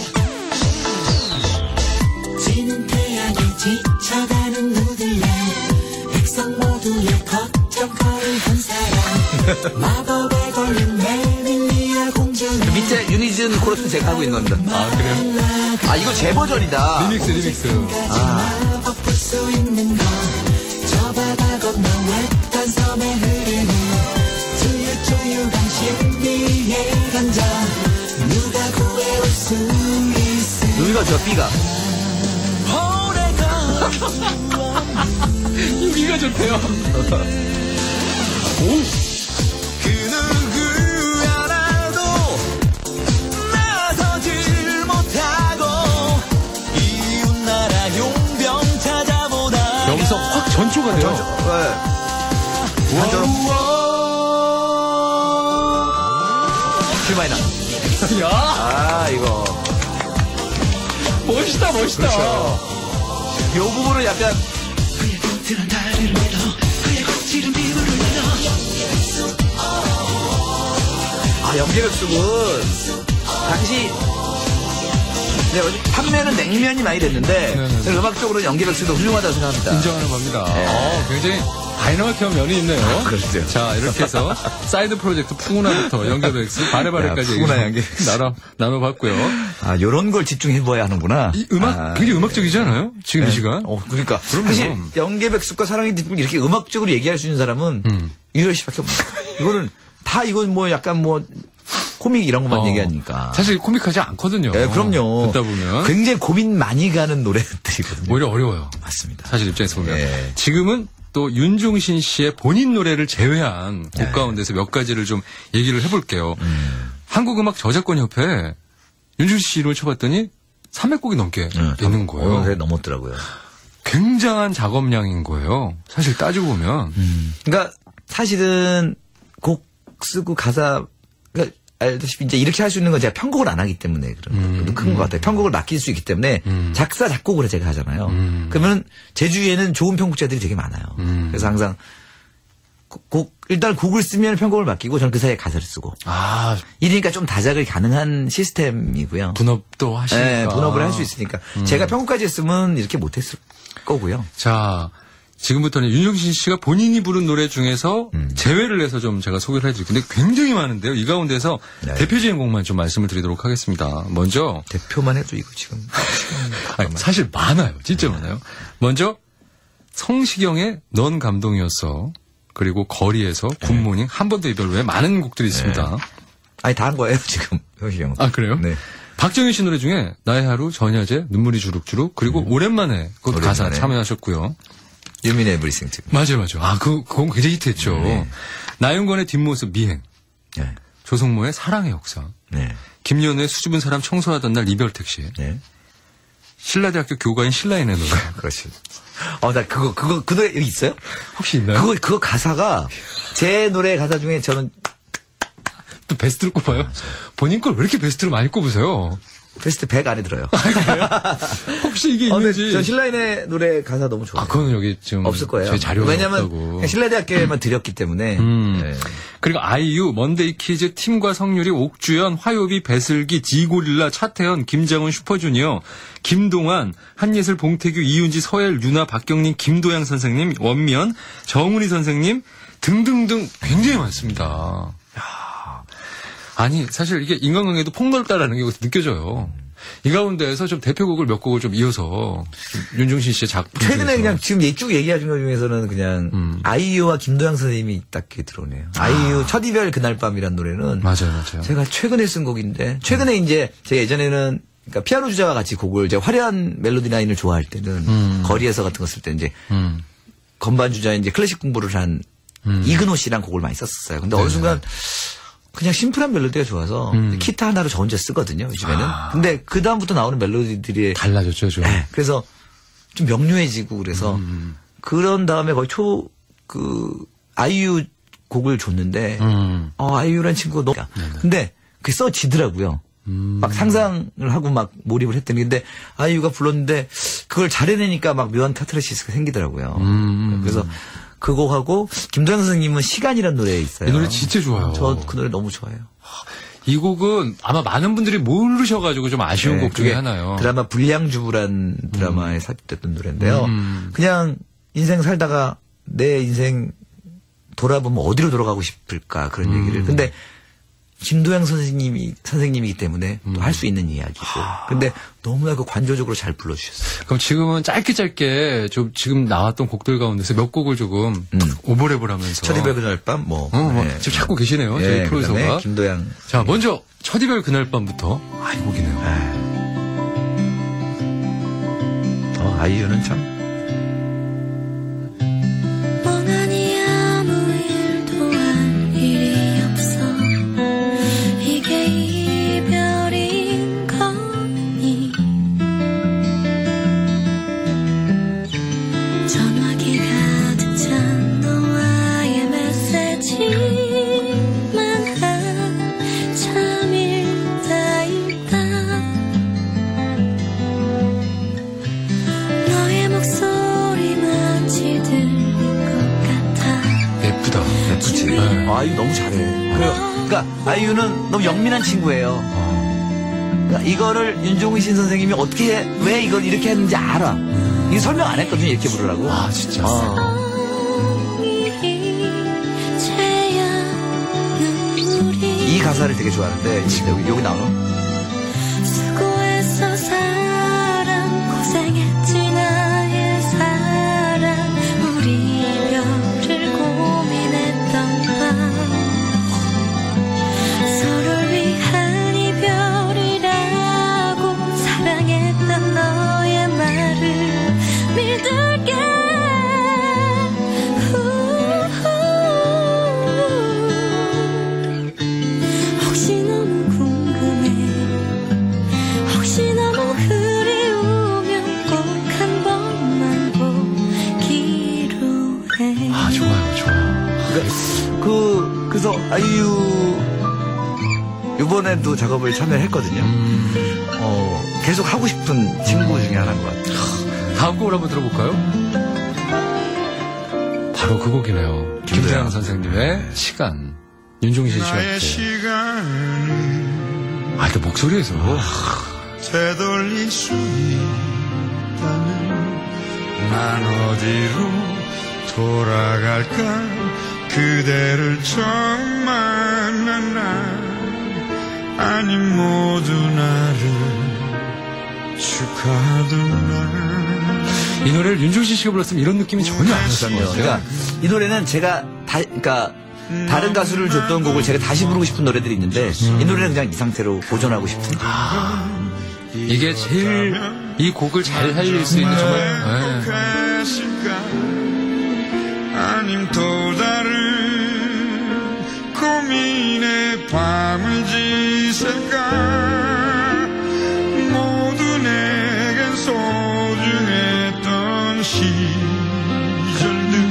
Speaker 1: 지는 태양에 지쳐가는 누들려 백성 모두의 걱정거리 한 사람 마법에 걸린 메밀리아 공주는
Speaker 3: 밑에 유니즌 코러스 제가 하고 있는 겁니다.
Speaker 2: 그래요?
Speaker 3: 이거 제 버전이다.
Speaker 2: 리믹스.
Speaker 1: 마법 볼 수 있는 건 저 바다 건너 외딴 섬에 흐르는 주유주유한 신비의 감정 누가 구해올 수 있을
Speaker 3: 누이가 저 B가.
Speaker 2: 유기가 좋대요.
Speaker 1: 그 누구야라도 나서질 못하고 이웃나라 용병 찾아보다
Speaker 2: 여기서 확 전초가 돼요.
Speaker 3: 큐마이나. 이거.
Speaker 2: 멋있다.
Speaker 3: 요 부분은 약간. 연계백숙은 당시 판매는 냉면이 많이 됐는데 저는 음악적으로 연계백숙도 훌륭하다고 생각합니다.
Speaker 2: 인정하는 겁니다. 굉장히 다이너마키한 면이 있네요.
Speaker 3: 그렇죠.
Speaker 2: 자, 이렇게 해서 사이드 프로젝트 풍운하부터 연계백숙 바래바래까지
Speaker 3: 풍운하 연계
Speaker 2: 나눠봤고요.
Speaker 3: 요런 걸 집중해봐야 하는구나.
Speaker 2: 이 음악 굉장히 음악적이지 않아요? 지금 이 시간?
Speaker 3: 그러니까
Speaker 2: 그럼요.
Speaker 3: 사실 연계백숙과 사랑의 뒷북 이렇게 음악적으로 얘기할 수 있는 사람은 유열 씨밖에 없어요. 이거는 다 이건 뭐 약간 뭐 코믹 이런 것만 얘기하니까.
Speaker 2: 사실 코믹하지 않거든요.
Speaker 3: 네, 그럼요.
Speaker 2: 듣다 보면.
Speaker 3: 굉장히 고민 많이 가는 노래들이거든요.
Speaker 2: 오히려 어려워요.
Speaker 3: 맞습니다.
Speaker 2: 사실 입장에서 보면.
Speaker 3: 예.
Speaker 2: 지금은 또 윤종신 씨의 본인 노래를 제외한 곡 가운데서 몇 가지를 좀 얘기를 해볼게요. 한국음악저작권협회에 윤종신 씨 이름을 쳐봤더니 300곡이 넘게 있는 거예요.
Speaker 3: 네, 넘었더라고요.
Speaker 2: 굉장한 작업량인 거예요. 사실 따지고 보면.
Speaker 3: 그러니까 사실은 곡 쓰고 가사, 그러니까 알다시피 이제 이렇게 할 수 있는 건 제가 편곡을 안 하기 때문에 그런 것도 큰 것 같아요. 편곡을 맡길 수 있기 때문에 작사, 작곡을 제가 하잖아요. 그러면 제 주위에는 좋은 편곡자들이 되게 많아요. 그래서 항상 일단 곡을 쓰면 편곡을 맡기고 저는 그 사이에 가사를 쓰고. 이러니까 좀 다작을 가능한 시스템이고요.
Speaker 2: 분업도 하시니까.
Speaker 3: 네, 분업을 할 수 있으니까. 제가 편곡까지 했으면 이렇게 못했을 거고요.
Speaker 2: 자, 지금부터는 윤종신 씨가 본인이 부른 노래 중에서 제외를 해서 좀 제가 소개를 해드릴게요. 근데 굉장히 많은데요. 이 가운데서
Speaker 3: 네.
Speaker 2: 대표적인 곡만 좀 말씀을 드리도록 하겠습니다. 먼저.
Speaker 3: 대표만 해도 이거 지금.
Speaker 2: 아니, 사실 많아요. 진짜 많아요. 먼저 성시경의 넌 감동이었어. 그리고 거리에서 굿모닝 한 번도 이별 외에 많은 곡들이 있습니다.
Speaker 3: 아니, 다 한 거예요, 지금. 성시경.
Speaker 2: 아, 그래요?
Speaker 3: 네.
Speaker 2: 박정현 씨 노래 중에 나의 하루, 전야제, 눈물이 주룩주룩 그리고 오랜만에 그 가사
Speaker 3: 오랜만에.
Speaker 2: 참여하셨고요.
Speaker 3: You mean everything to me.
Speaker 2: 맞아요. 아, 그건 굉장히 히트했죠.
Speaker 3: 네.
Speaker 2: 나윤건의 뒷모습 미행,
Speaker 3: 네.
Speaker 2: 조성모의 사랑의 역사,
Speaker 3: 네.
Speaker 2: 김연우의 수줍은 사람 청소하던 날 이별 택시,
Speaker 3: 네.
Speaker 2: 신라대학교 교가인 신라인의 노래.
Speaker 3: 그렇지. 나 그 노래 여기 있어요?
Speaker 2: 혹시 있나요?
Speaker 3: 그거 가사가 제 노래 가사 중에 저는
Speaker 2: 또 베스트를 꼽아요? 본인 걸 왜 이렇게 베스트를 많이 꼽으세요?
Speaker 3: 베스트 100 안에 들어요.
Speaker 2: 혹시 이게
Speaker 3: 근데
Speaker 2: 있는지.
Speaker 3: 전 신라인의 노래 가사 너무 좋아요.
Speaker 2: 그거는 여기 지금
Speaker 3: 없을 거예요.
Speaker 2: 제 자료가
Speaker 3: 왜냐면
Speaker 2: 없다고.
Speaker 3: 신라대학교에만 드렸기 때문에. 네.
Speaker 2: 그리고 아이유, 먼데이 키즈, 팀과 성유리, 옥주연, 화요비, 배슬기, 지고릴라, 차태현, 김장훈, 슈퍼주니어, 김동완, 한예슬, 봉태규, 이윤지, 서엘, 유나, 박경림, 김도양 선생님, 원미연, 정훈이 선생님 등등등 굉장히 많습니다. 아니 사실 이게 인간관계도 폭넓다라는 게 여기서 느껴져요. 이 가운데에서 좀 대표곡을 몇 곡을 좀 이어서 윤종신 씨의 작품
Speaker 3: 최근에
Speaker 2: 중에서.
Speaker 3: 그냥 지금 쭉 얘기하신 것 중에서는 그냥 아이유와 김도영 선생님이 딱 이렇게 들어오네요. 아이유 첫 이별 그날 밤이란 노래는
Speaker 2: 맞아요.
Speaker 3: 제가 최근에 쓴 곡인데 최근에 이제 제가 예전에는 그러니까 피아노 주자와 같이 곡을 이제 화려한 멜로디 라인을 좋아할 때는 거리에서 같은 거 쓸 때 이제 건반 주자에 이제 클래식 공부를 한 이근호 씨랑 곡을 많이 썼었어요. 근데 어느 순간 그냥 심플한 멜로디가 좋아서 기타 하나로 저 혼자 쓰거든요, 요즘에는. 근데 그 다음부터 나오는 멜로디들이
Speaker 2: 달라졌죠, 좀.
Speaker 3: 네, 그래서 좀 명료해지고 그래서 그런 다음에 거의 아이유 곡을 줬는데 아이유란 친구가 너무 근데 그게 써지더라고요. 막 상상을 하고 막 몰입을 했더니 근데 아이유가 불렀는데 그걸 잘해내니까 막 묘한 카타르시스가 생기더라고요. 그래서 그 곡하고 김도영 선생님은 시간이라는 노래 있어요.
Speaker 2: 이 노래 진짜 좋아요.
Speaker 3: 저 그 노래 너무 좋아해요.
Speaker 2: 이 곡은 아마 많은 분들이 모르셔가지고 좀 아쉬운
Speaker 3: 네,
Speaker 2: 곡 중에 하나요.
Speaker 3: 드라마 불량주부란 드라마에 삽입됐던 노래인데요. 그냥 인생 살다가 내 인생 돌아보면 어디로 돌아가고 싶을까 그런 얘기를. 근데 김도영 선생님이기 때문에 또 할 수 있는 이야기고. 근데 너무나 그 관조적으로 잘 불러주셨어요.
Speaker 2: 그럼 지금은 짧게 좀 지금 나왔던 곡들 가운데서 몇 곡을 조금 오버랩을 하면서.
Speaker 3: 첫 이별 그날 밤 네.
Speaker 2: 지금 찾고 계시네요.
Speaker 3: 네,
Speaker 2: 저희 프로듀서가.
Speaker 3: 그다음에 김도영.
Speaker 2: 자, 먼저 첫 이별 그날 밤부터 이 곡이네요.
Speaker 3: 아이유는 참.
Speaker 4: 멍하니 아무 일도 할 일이 없어 이게 이별인 거니 전화기 가득 찬 너와의 메시지만 한참 읽다 너의 목소리 마치 들린 것 같아
Speaker 2: 예쁘다.
Speaker 3: 예쁘지. 아이유 너무 잘해. 그러니까 아이유는 너무 영민한 친구예요. 그러니까 이거를 윤종신 선생님이 어떻게 왜 이걸 이렇게 했는지 알아. 이게 설명 안 했거든요. 이렇게 부르라고.
Speaker 2: 아, 진짜.
Speaker 3: 이 가사를 되게 좋아하는데 여기 나오는
Speaker 4: 수고했어 사랑 고생했지 나의 사랑 우리 이별을 고민했던 밤 믿을게. 혹시 너무 궁금해, 혹시 너무 그리우면 꼭 한 번만 보기로 해.
Speaker 2: 아, 좋아요, 좋아요.
Speaker 3: 그래서 아이유 이번에도 작업을 참여했거든요. 계속 하고 싶은 친구 중에 하나인 것 같아요.
Speaker 2: 다음 곡을 한번 들어볼까요? 바로 그 곡이네요. 김대양 선생님의 시간. 윤종신 씨와 함께. 아, 또 목소리에서.
Speaker 5: 되돌릴 수 있다면 난 어디로 돌아갈까. 그대를 처음 만난 날, 아니 모두 나를 축하하던 날.
Speaker 2: 이 노래를 윤종신 씨가 불렀으면 이런 느낌이 전혀 안 났을 것 같아요.
Speaker 3: 그러니까 이 노래는 제가 그러니까 다른 가수를 줬던 곡을 제가 다시 부르고 싶은 노래들이 있는데 이 노래는 그냥 이 상태로 보존하고 싶은.
Speaker 2: 이게 제일 이 곡을 잘 살릴 수 있는 정말.
Speaker 5: 아님 또 다른 고민의 밤을 지새까. 모두 내겐 소중했던 시절들,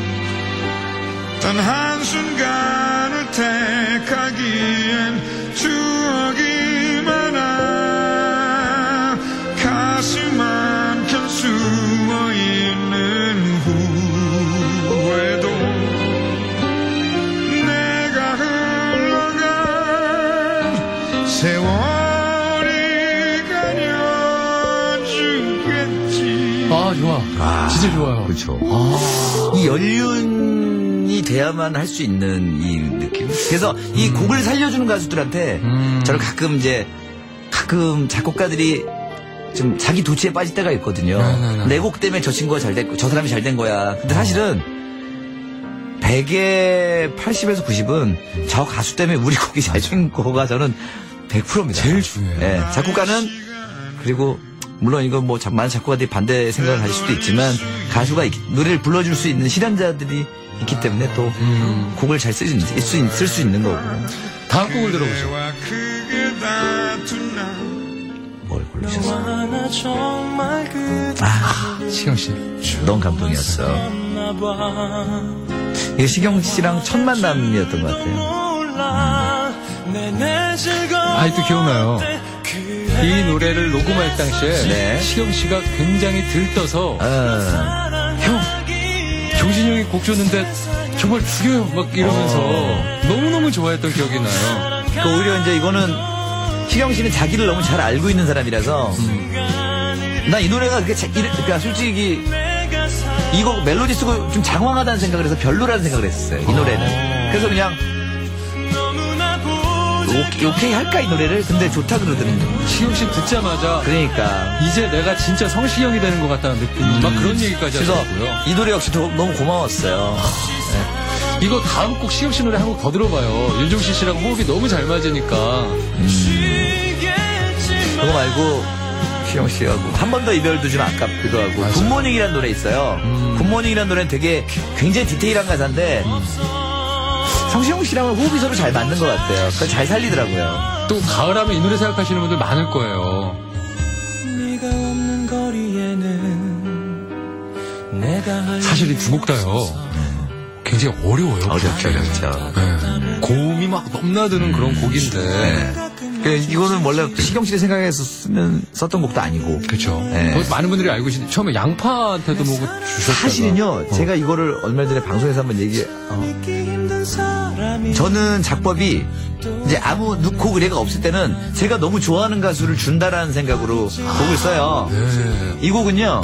Speaker 5: 단 한순간을 택하기엔 추억이 많아. 가슴 한켠 숨어있는 후회도 내가 흘러간 세월이 가려주겠지.
Speaker 2: 아, 좋아. 진짜 좋아요.
Speaker 3: 그렇죠. 이 연륜이 돼야만 할 수 있는 이 느낌. 그래서 이 곡을 살려주는 가수들한테 저를 가끔 작곡가들이 좀 자기 도취에 빠질 때가 있거든요. 내 곡 때문에 저 친구가 잘 됐고 저 사람이 잘 된 거야. 근데 사실은 100에 80에서 90은 저 가수 때문에 우리 곡이 잘 된 거가 저는 100%입니다.
Speaker 2: 제일 중요해요.
Speaker 3: 네, 작곡가는 그리고 물론 이건 뭐 많은 작곡가들이 반대 생각을 가질 수도 있지만 가수가 노래를 불러줄 수 있는 실현자들이 있기 때문에 또 곡을 잘 쓸 수 있는 거고.
Speaker 2: 다음 곡을 들어보죠.
Speaker 3: 뭘 고르셨어요?
Speaker 2: 시경 씨.
Speaker 3: 너무 감동이었어. 이게 시경 씨랑 첫 만남이었던 것 같아요.
Speaker 2: 아직도 기억나요. 이 노래를 녹음할 당시에
Speaker 3: 네.
Speaker 2: 시경 씨가 굉장히 들떠서 형, 경진이 형이 곡 줬는데 정말 죽여요 막 이러면서 너무너무 좋아했던 기억이 나요.
Speaker 3: 그 오히려 이제 이거는 시경 씨는 자기를 너무 잘 알고 있는 사람이라서 난 이 노래가 그러니까 솔직히 이거 멜로디 쓰고 좀 장황하다는 생각을 해서 별로라는 생각을 했었어요. 이 노래는. 그래서 그냥 오케이 할까 이 노래를. 근데 좋다 그러더니
Speaker 2: 시경 씨 듣자마자
Speaker 3: 그러니까
Speaker 2: 이제 내가 진짜 성시경이 되는 것 같다는 느낌. 막 그런 얘기까지
Speaker 3: 그래서
Speaker 2: 하더라고요.
Speaker 3: 이 노래 역시 너무 고마웠어요.
Speaker 2: 이거 다음 곡 시경 씨 노래 한 곡 더 들어봐요. 윤종신 씨랑 호흡이 너무 잘 맞으니까.
Speaker 3: 그거 말고 시경 씨하고 한 번 더 이별도 좀 아깝기도 하고.
Speaker 2: 맞아요.
Speaker 3: 굿모닝이라는 노래 있어요. 굿모닝이라는 노래는 되게 굉장히 디테일한 가사인데 성시경 씨랑은 호흡이 서로 잘 맞는 것 같아요. 그걸 잘 살리더라고요.
Speaker 2: 또 가을하면 이 노래 생각하시는 분들 많을 거예요. 사실 이 두 곡 다요 굉장히 어려워요.
Speaker 3: 어렵죠.
Speaker 2: 네. 고음이 막 넘나드는 그런 곡인데.
Speaker 3: 이거는 원래 시경 씨를 생각해서 썼던 곡도 아니고.
Speaker 2: 그렇죠.
Speaker 3: 네.
Speaker 2: 많은 분들이 알고 계신데 처음에 양파한테도 뭐 주셨다가.
Speaker 3: 사실은요, 제가 이거를 얼마 전에 방송에서 한번 저는 작법이 이제 아무 곡 의뢰가 없을 때는 제가 너무 좋아하는 가수를 준다라는 생각으로 곡을 써요.
Speaker 2: 네.
Speaker 3: 이 곡은요,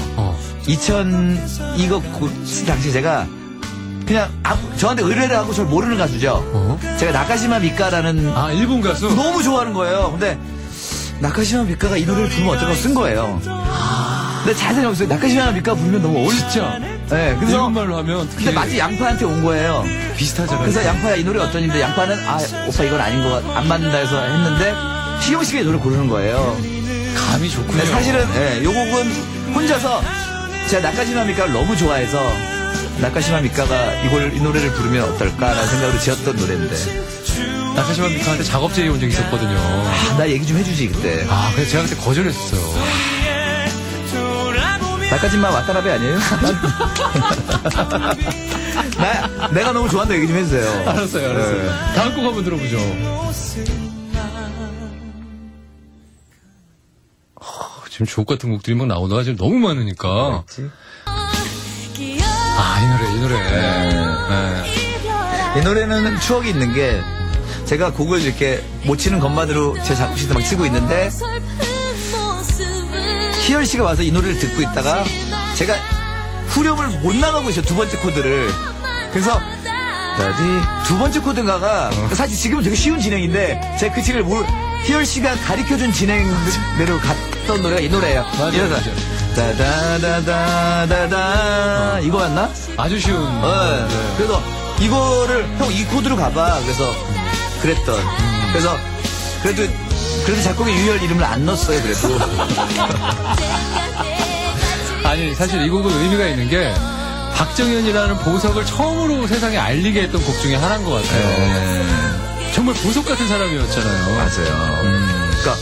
Speaker 3: 이거 당시 제가 그냥 저한테 의뢰를 하고 저를 모르는 가수죠. 제가 나카시마 미카라는
Speaker 2: 일본 가수?
Speaker 3: 너무 좋아하는 거예요. 근데 나카시마 미카가 이 노래를 부르면 어떨까 쓴 거예요. 근데 잘 생각해보세요. 나카시마 미카 부르면 너무 어울리죠.
Speaker 2: 진짜.
Speaker 3: 네, 그래서
Speaker 2: 일본말로 하면
Speaker 3: 근데 마치 양파한테 온 거예요.
Speaker 2: 비슷하잖아요.
Speaker 3: 그래서 양파야 이 노래 어떠는데 양파는 오빠 이건 아닌 거 안 맞는다 해서 했는데 시경 씨가 이 노래 고르는 거예요.
Speaker 2: 감이 좋군요.
Speaker 3: 근데 사실은 요 곡은 혼자서 제가 나카시마 미카를 너무 좋아해서 나카시마 미카가 이 노래를 부르면 어떨까라는 생각으로 지었던 노래인데
Speaker 2: 나카시마 미카한테 작업 제의 온 적이 있었거든요.
Speaker 3: 나 얘기 좀 해주지 그때.
Speaker 2: 그래서 제가 그때 거절했었어요.
Speaker 3: 나카시마 와타나베 아니에요? 내가 너무 좋아한다 얘기 좀 해주세요.
Speaker 2: 알았어요.
Speaker 3: 네.
Speaker 2: 다음 곡 한번 들어보죠. 지금 주옥 같은 곡들이 막 나오다가 지금 너무 많으니까. 이 노래.
Speaker 3: 이 노래는 추억이 있는 게 제가 곡을 이렇게 못 치는 것만으로 제 작곡실에서 막 치고 있는데 희열 씨가 와서 이 노래를 듣고 있다가 제가 후렴을 못 나가고 있어요. 두 번째 코드를. 그래서 두 번째 코드가가 사실 지금은 되게 쉬운 진행인데 제가 그 진행을 희열 씨가 가르쳐준 진행대로 갔던 노래가 이 노래예요.
Speaker 2: 맞아요.
Speaker 3: 다다다다다다 이거였나?
Speaker 2: 아주 쉬운.
Speaker 3: 네. 그래서 이거를 형 이 코드로 가봐. 그래서 그랬던. 그래서 그래도 작곡에 유희열 이름을 안 넣었어요. 그래도.
Speaker 2: 아니 사실 이 곡은 의미가 있는 게 박정현이라는 보석을 처음으로 세상에 알리게 했던 곡 중에 하나인 것 같아요. 정말 보석 같은 사람이었잖아요.
Speaker 3: 맞아요. 그러니까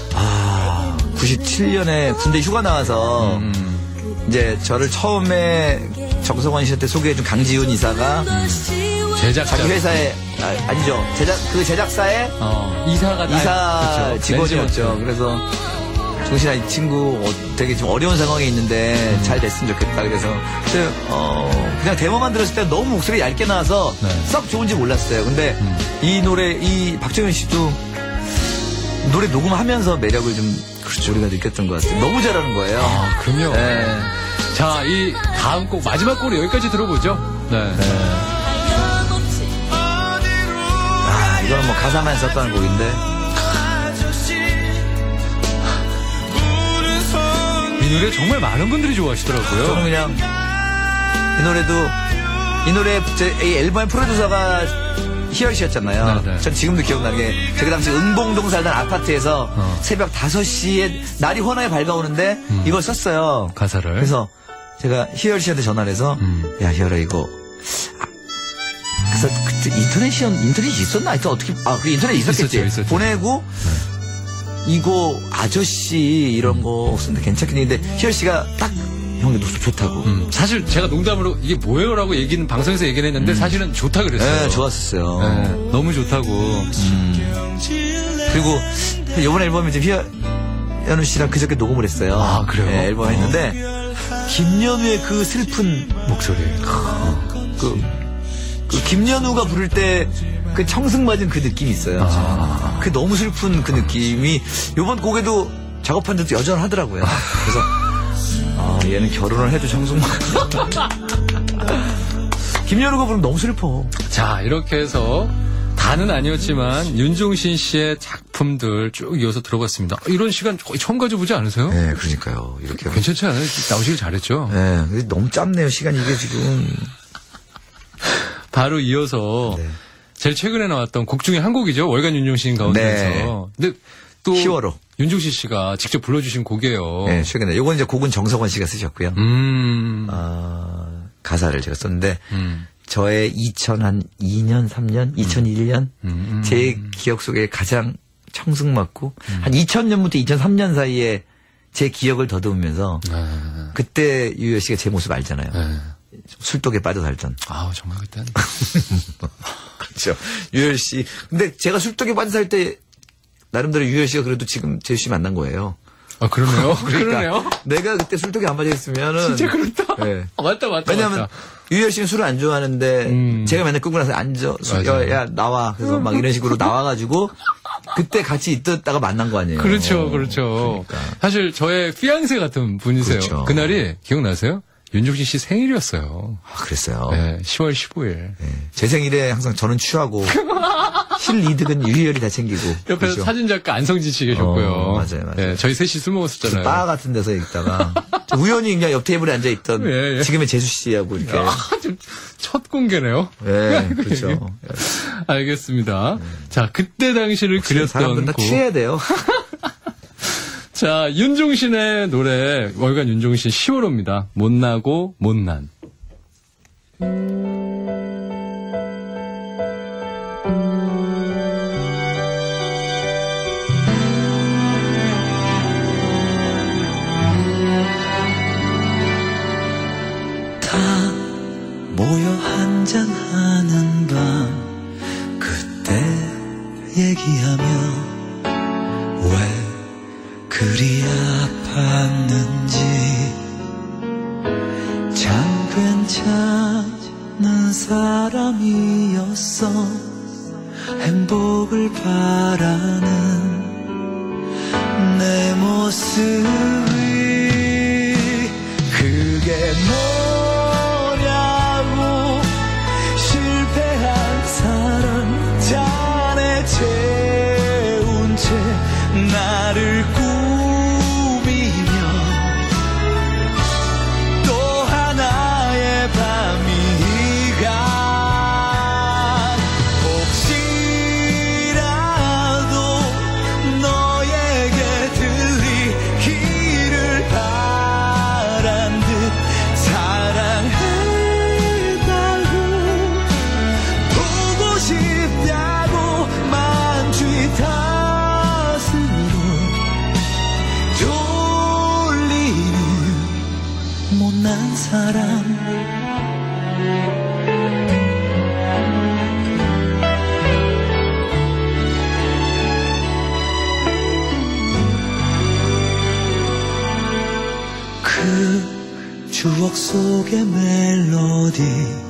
Speaker 3: 97년에 군대 휴가 나와서 이제 저를 처음에 정성원 씨한테 소개해준 강지훈 이사가
Speaker 2: 제작자.
Speaker 3: 자기 회사에 아니죠. 제작사의 이사 직원이었죠. 그래서 정신아 이 친구 되게 좀 어려운 상황에 있는데 잘 됐으면 좋겠다. 그래서 그냥 데모만 들었을 때 너무 목소리 얇게 나와서 썩 좋은지 몰랐어요. 근데 이 노래 이 박정현 씨도 노래 녹음하면서 매력을 좀 우리가 느꼈던 것 같아요. 너무 잘하는 거예요.
Speaker 2: 그럼요.
Speaker 3: 네.
Speaker 2: 자, 이 다음 곡 마지막 곡으로 여기까지 들어보죠. 네.
Speaker 3: 이거는 뭐 가사만 썼다는 곡인데
Speaker 2: 이 노래 정말 많은 분들이 좋아하시더라고요.
Speaker 3: 저는 그냥 이 노래 이 앨범의 프로듀서가 희열 씨였잖아요.
Speaker 2: 네네.
Speaker 3: 전 지금도 기억나는 게 제가 당시 은봉동 살던 아파트에서 새벽 5시에 날이 환하게 밝아오는데 이걸 썼어요.
Speaker 2: 가사를.
Speaker 3: 그래서 제가 희열 씨한테 전화를 해서 야 희열아 이거 그래서 그때 인터넷이 있었나? 하여튼 어떻게 그 인터넷 있었겠지.
Speaker 2: 있었죠.
Speaker 3: 보내고 이거 아저씨 이런 거 없었는데 괜찮겠는데 희열 씨가 딱 형이 노래 좋다고.
Speaker 2: 사실 제가 농담으로 이게 뭐예요라고 방송에서 얘기를 했는데 사실은 좋다 그랬어요.
Speaker 3: 네, 좋았었어요.
Speaker 2: 네, 너무 좋다고.
Speaker 3: 그리고 이번 앨범에 지금 현우 씨랑 그저께 녹음을 했어요.
Speaker 2: 그래요?
Speaker 3: 네, 앨범 했는데 김연우의 그 슬픈
Speaker 2: 목소리.
Speaker 3: 그 김연우가 부를 때 그 청승맞은 그 느낌이 있어요. 그 너무 슬픈 그 느낌이 이번 곡에도 작업한 데도 여전하더라고요. 그래서 얘는 결혼을 해도 청승맞. 김연우가 부르면 너무 슬퍼.
Speaker 2: 자, 이렇게 해서 다는 아니었지만 윤종신 씨의 작품들 쭉 이어서 들어봤습니다. 이런 시간 거의 처음 가져보지 않으세요?
Speaker 3: 네, 그러니까요. 이렇게
Speaker 2: 괜찮지 않아요? 나오시길 잘했죠?
Speaker 3: 네, 근데 너무 짧네요. 시간이 이게 지금.
Speaker 2: 바로 이어서 제일 최근에 나왔던 곡 중에 한 곡이죠. 월간 윤종신 가운데서. 근데 또
Speaker 3: 히어로.
Speaker 2: 윤종신 씨가 직접 불러주신 곡이에요.
Speaker 3: 네, 최근에. 요건 이제 곡은 정석원 씨가 쓰셨고요. 가사를 제가 썼는데 저의 2002년, 3년, 2001년 제 기억 속에 가장 청승맞고 한 2000년부터 2003년 사이에 제 기억을 더듬으면서 그때 유효 씨가 제 모습 알잖아요. 술독에 빠져 살던.
Speaker 2: 정말 그때는.
Speaker 3: 그렇죠. 유열 씨. 근데 제가 술독에 빠져 살 때 나름대로 유열 씨가 그래도 지금 제수 씨 만난 거예요.
Speaker 2: 그러네요.
Speaker 3: 그러니까
Speaker 2: 그러네요.
Speaker 3: 내가 그때 술독에 안 빠져 있으면은
Speaker 2: 진짜 그렇다.
Speaker 3: 네.
Speaker 2: 맞다.
Speaker 3: 왜냐면 유열 씨는 술을 안 좋아하는데 제가 맨날 끌고 나서 앉아. 야 나와. 그래서 막 이런 식으로 나와가지고 그때 같이 있다가 만난 거 아니에요.
Speaker 2: 그렇죠.
Speaker 3: 그러니까.
Speaker 2: 사실 저의 피앙세 같은 분이세요.
Speaker 3: 그렇죠.
Speaker 2: 그날이 기억나세요? 윤종신 씨 생일이었어요.
Speaker 3: 그랬어요.
Speaker 2: 네, 10월 15일.
Speaker 3: 네. 제 생일에 항상 저는 취하고 실이득은 유희열이 다 챙기고.
Speaker 2: 옆에서
Speaker 3: 그렇죠?
Speaker 2: 사진작가 안성진 씨 계셨고요.
Speaker 3: 맞아요.
Speaker 2: 네, 저희 셋이 술 먹었었잖아요.
Speaker 3: 바 같은 데서 있다가 우연히 그냥 옆 테이블에 앉아 있던
Speaker 2: 예.
Speaker 3: 지금의 재수 씨하고 이렇게.
Speaker 2: 좀 첫 공개네요.
Speaker 3: 네, 그렇죠.
Speaker 2: 알겠습니다. 자, 그때 당시를 그렸던
Speaker 3: 사람들은 다
Speaker 2: 곡.
Speaker 3: 취해야 돼요.
Speaker 2: 자, 윤종신의 노래, 월간 윤종신 10월호입니다. 못나고 못난.
Speaker 1: 다 모여 한잔하는 밤 그때 얘기하며 왜 그리 아팠는지 참 괜찮은 사람이었어 행복을 바라는 내 모습이 그게 뭐냐고 실패한 사람 잔에 채운 채 나를 꾸미며 또 하나의 밤이 가 혹시라도 너에게 들리기를 바란 듯 사랑했다고 보고 싶다고 만취 탓으로 졸리는 못난 사람 그 추억 속의 멜로디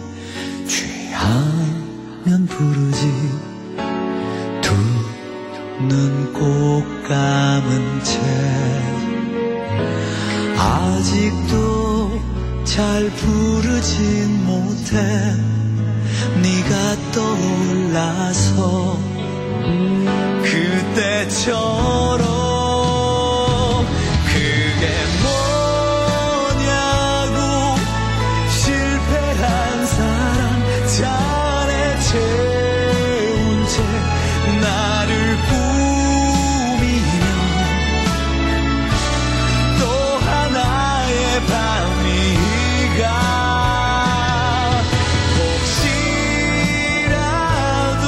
Speaker 1: 취하면 부르지 두 눈 꼭 감은 채 아직도 잘 부르진 못해 네가 떠올라서 그때처럼 그게 뭐냐고 실패한 사람 잔에 채운 채 나를 꾸미며 또 하나의 밤이 가 혹시라도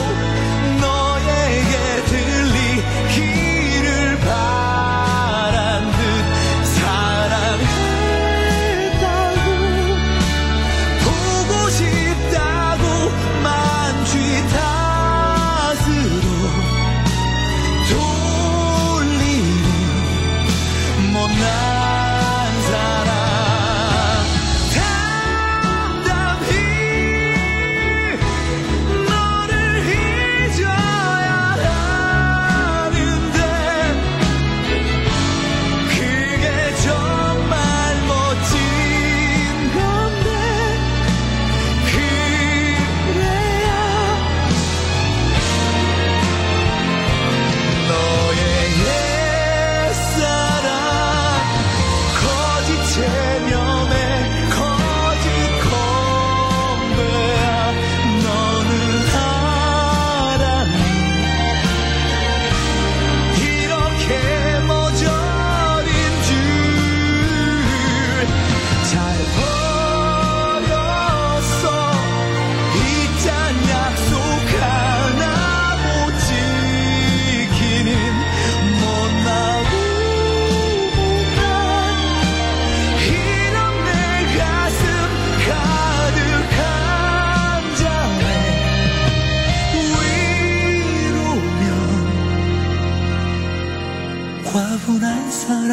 Speaker 1: 너에게 들리기를 바란 듯 사랑했다고 보고 싶다고 만취 탓으로 돌리는 못난 사람 답답히 너를 잊어야 하는데 그게 정말 멋진 건데 그래야 너의 옛사랑 거짓 체면에 거짓 건배야 너는 알았니 이렇게 모자린 줄 잘 버렸어 잊잔 약속 하나 못 지키는 못나고 못난 이런 내 가슴 가득한 잠에 위로면 과분한 사람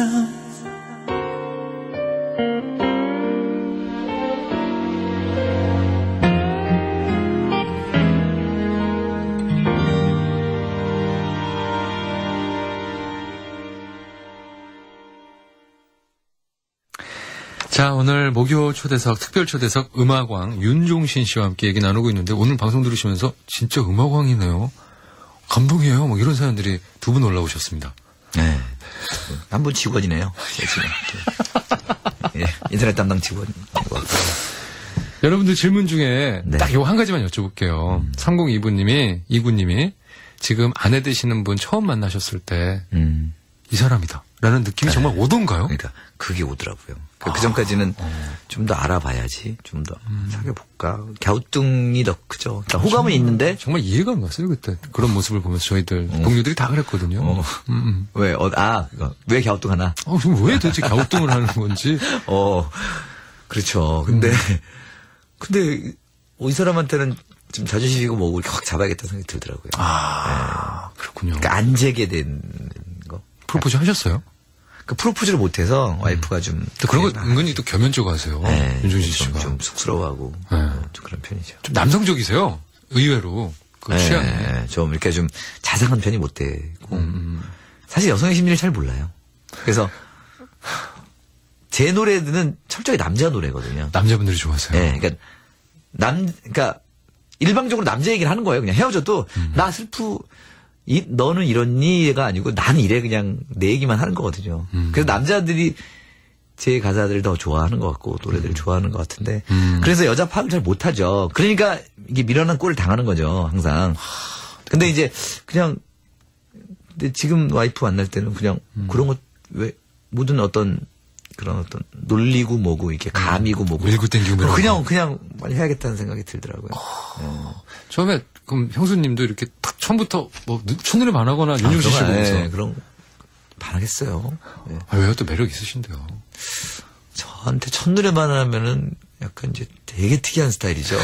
Speaker 2: 자, 오늘 목요 초대석, 특별 초대석 음악왕 윤종신 씨와 함께 얘기 나누고 있는데 오늘 방송 들으시면서 진짜 음악왕이네요. 감동이에요. 뭐 이런 사연들이 두 분 올라오셨습니다.
Speaker 3: 네. 한 분 직원이네요. 예, 인터넷 담당 직원.
Speaker 2: 여러분들 질문 중에
Speaker 3: 네.
Speaker 2: 딱 요 한 가지만 여쭤볼게요. 3029님이 지금 아내 되시는 분 처음 만나셨을 때 이 사람이다. 라는 느낌이 정말 오던가요?
Speaker 3: 그러니까 그게 오더라고요. 그 전까지는 좀 더 알아봐야지, 좀 더 사귀어볼까. 갸우뚱이 더 크죠. 그러니까 호감은 있는데
Speaker 2: 정말 이해가 안 갔어요, 그때. 그런 모습을 보면서 저희들 동료들이 다 그랬거든요.
Speaker 3: 왜, 왜 갸우뚱하나?
Speaker 2: 지금 왜 도대체 갸우뚱을 하는 건지.
Speaker 3: 그렇죠. 근데 이 사람한테는 좀 자존심이고 뭐고 이렇게 확 잡아야겠다는 생각이 들더라고요.
Speaker 2: 그렇군요.
Speaker 3: 그러니까 안 재게 된 거.
Speaker 2: 프로포즈 하셨어요?
Speaker 3: 그 프로포즈를 못해서 와이프가 좀.
Speaker 2: 또 그런 거 은근히 또 겸연쩍어 하세요.
Speaker 3: 네,
Speaker 2: 윤종신 씨가.
Speaker 3: 좀 쑥스러워하고.
Speaker 2: 네.
Speaker 3: 좀 그런 편이죠.
Speaker 2: 좀 남성적이세요. 의외로. 그 취향이.
Speaker 3: 네, 좀 이렇게 좀 자상한 편이 못 되고. 사실 여성의 심리를 잘 몰라요. 그래서 제 노래들은 철저히 남자 노래거든요.
Speaker 2: 남자분들이 좋아하세요.
Speaker 3: 네, 그러니까 일방적으로 남자 얘기를 하는 거예요. 그냥 헤어져도 나 너는 이렇니가 아니고 나는 이래 그냥 내 얘기만 하는 거거든요. 그래서 남자들이 제 가사들을 더 좋아하는 것 같고 노래들을 좋아하는 것 같은데 그래서 여자 파악을 잘 못하죠. 그러니까 이게 미련한 꼴을 당하는 거죠. 항상. 근데 이제 그냥 근데 지금 와이프 만날 때는 그냥 그런 것 왜 모든 어떤 그런 어떤 놀리고 뭐고 이렇게 감이고 뭐고
Speaker 2: 밀고 땡기고
Speaker 3: 그냥 빨리 해야겠다는 생각이 들더라고요.
Speaker 2: 처음에 그럼 형수님도 이렇게 딱 처음부터 뭐 첫눈에 반하거나 윤종신 씨 보면서
Speaker 3: 네, 그런 반하겠어요. 네.
Speaker 2: 왜요? 또 매력 있으신데요.
Speaker 3: 저한테 첫눈에 반하면은 약간 이제 되게 특이한 스타일이죠.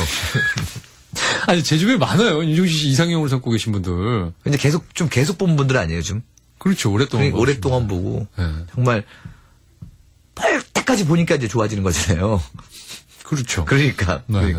Speaker 2: 아니 제 주변에 많아요. 윤종신 씨 이상형으로 삼고 계신 분들.
Speaker 3: 근데 계속 본 분들 아니에요, 좀.
Speaker 2: 그렇죠. 오랫동안
Speaker 3: 보고
Speaker 2: 네.
Speaker 3: 정말 펄 때까지 보니까 이제 좋아지는 거잖아요.
Speaker 2: 그렇죠.
Speaker 3: 그러니까.
Speaker 2: 네.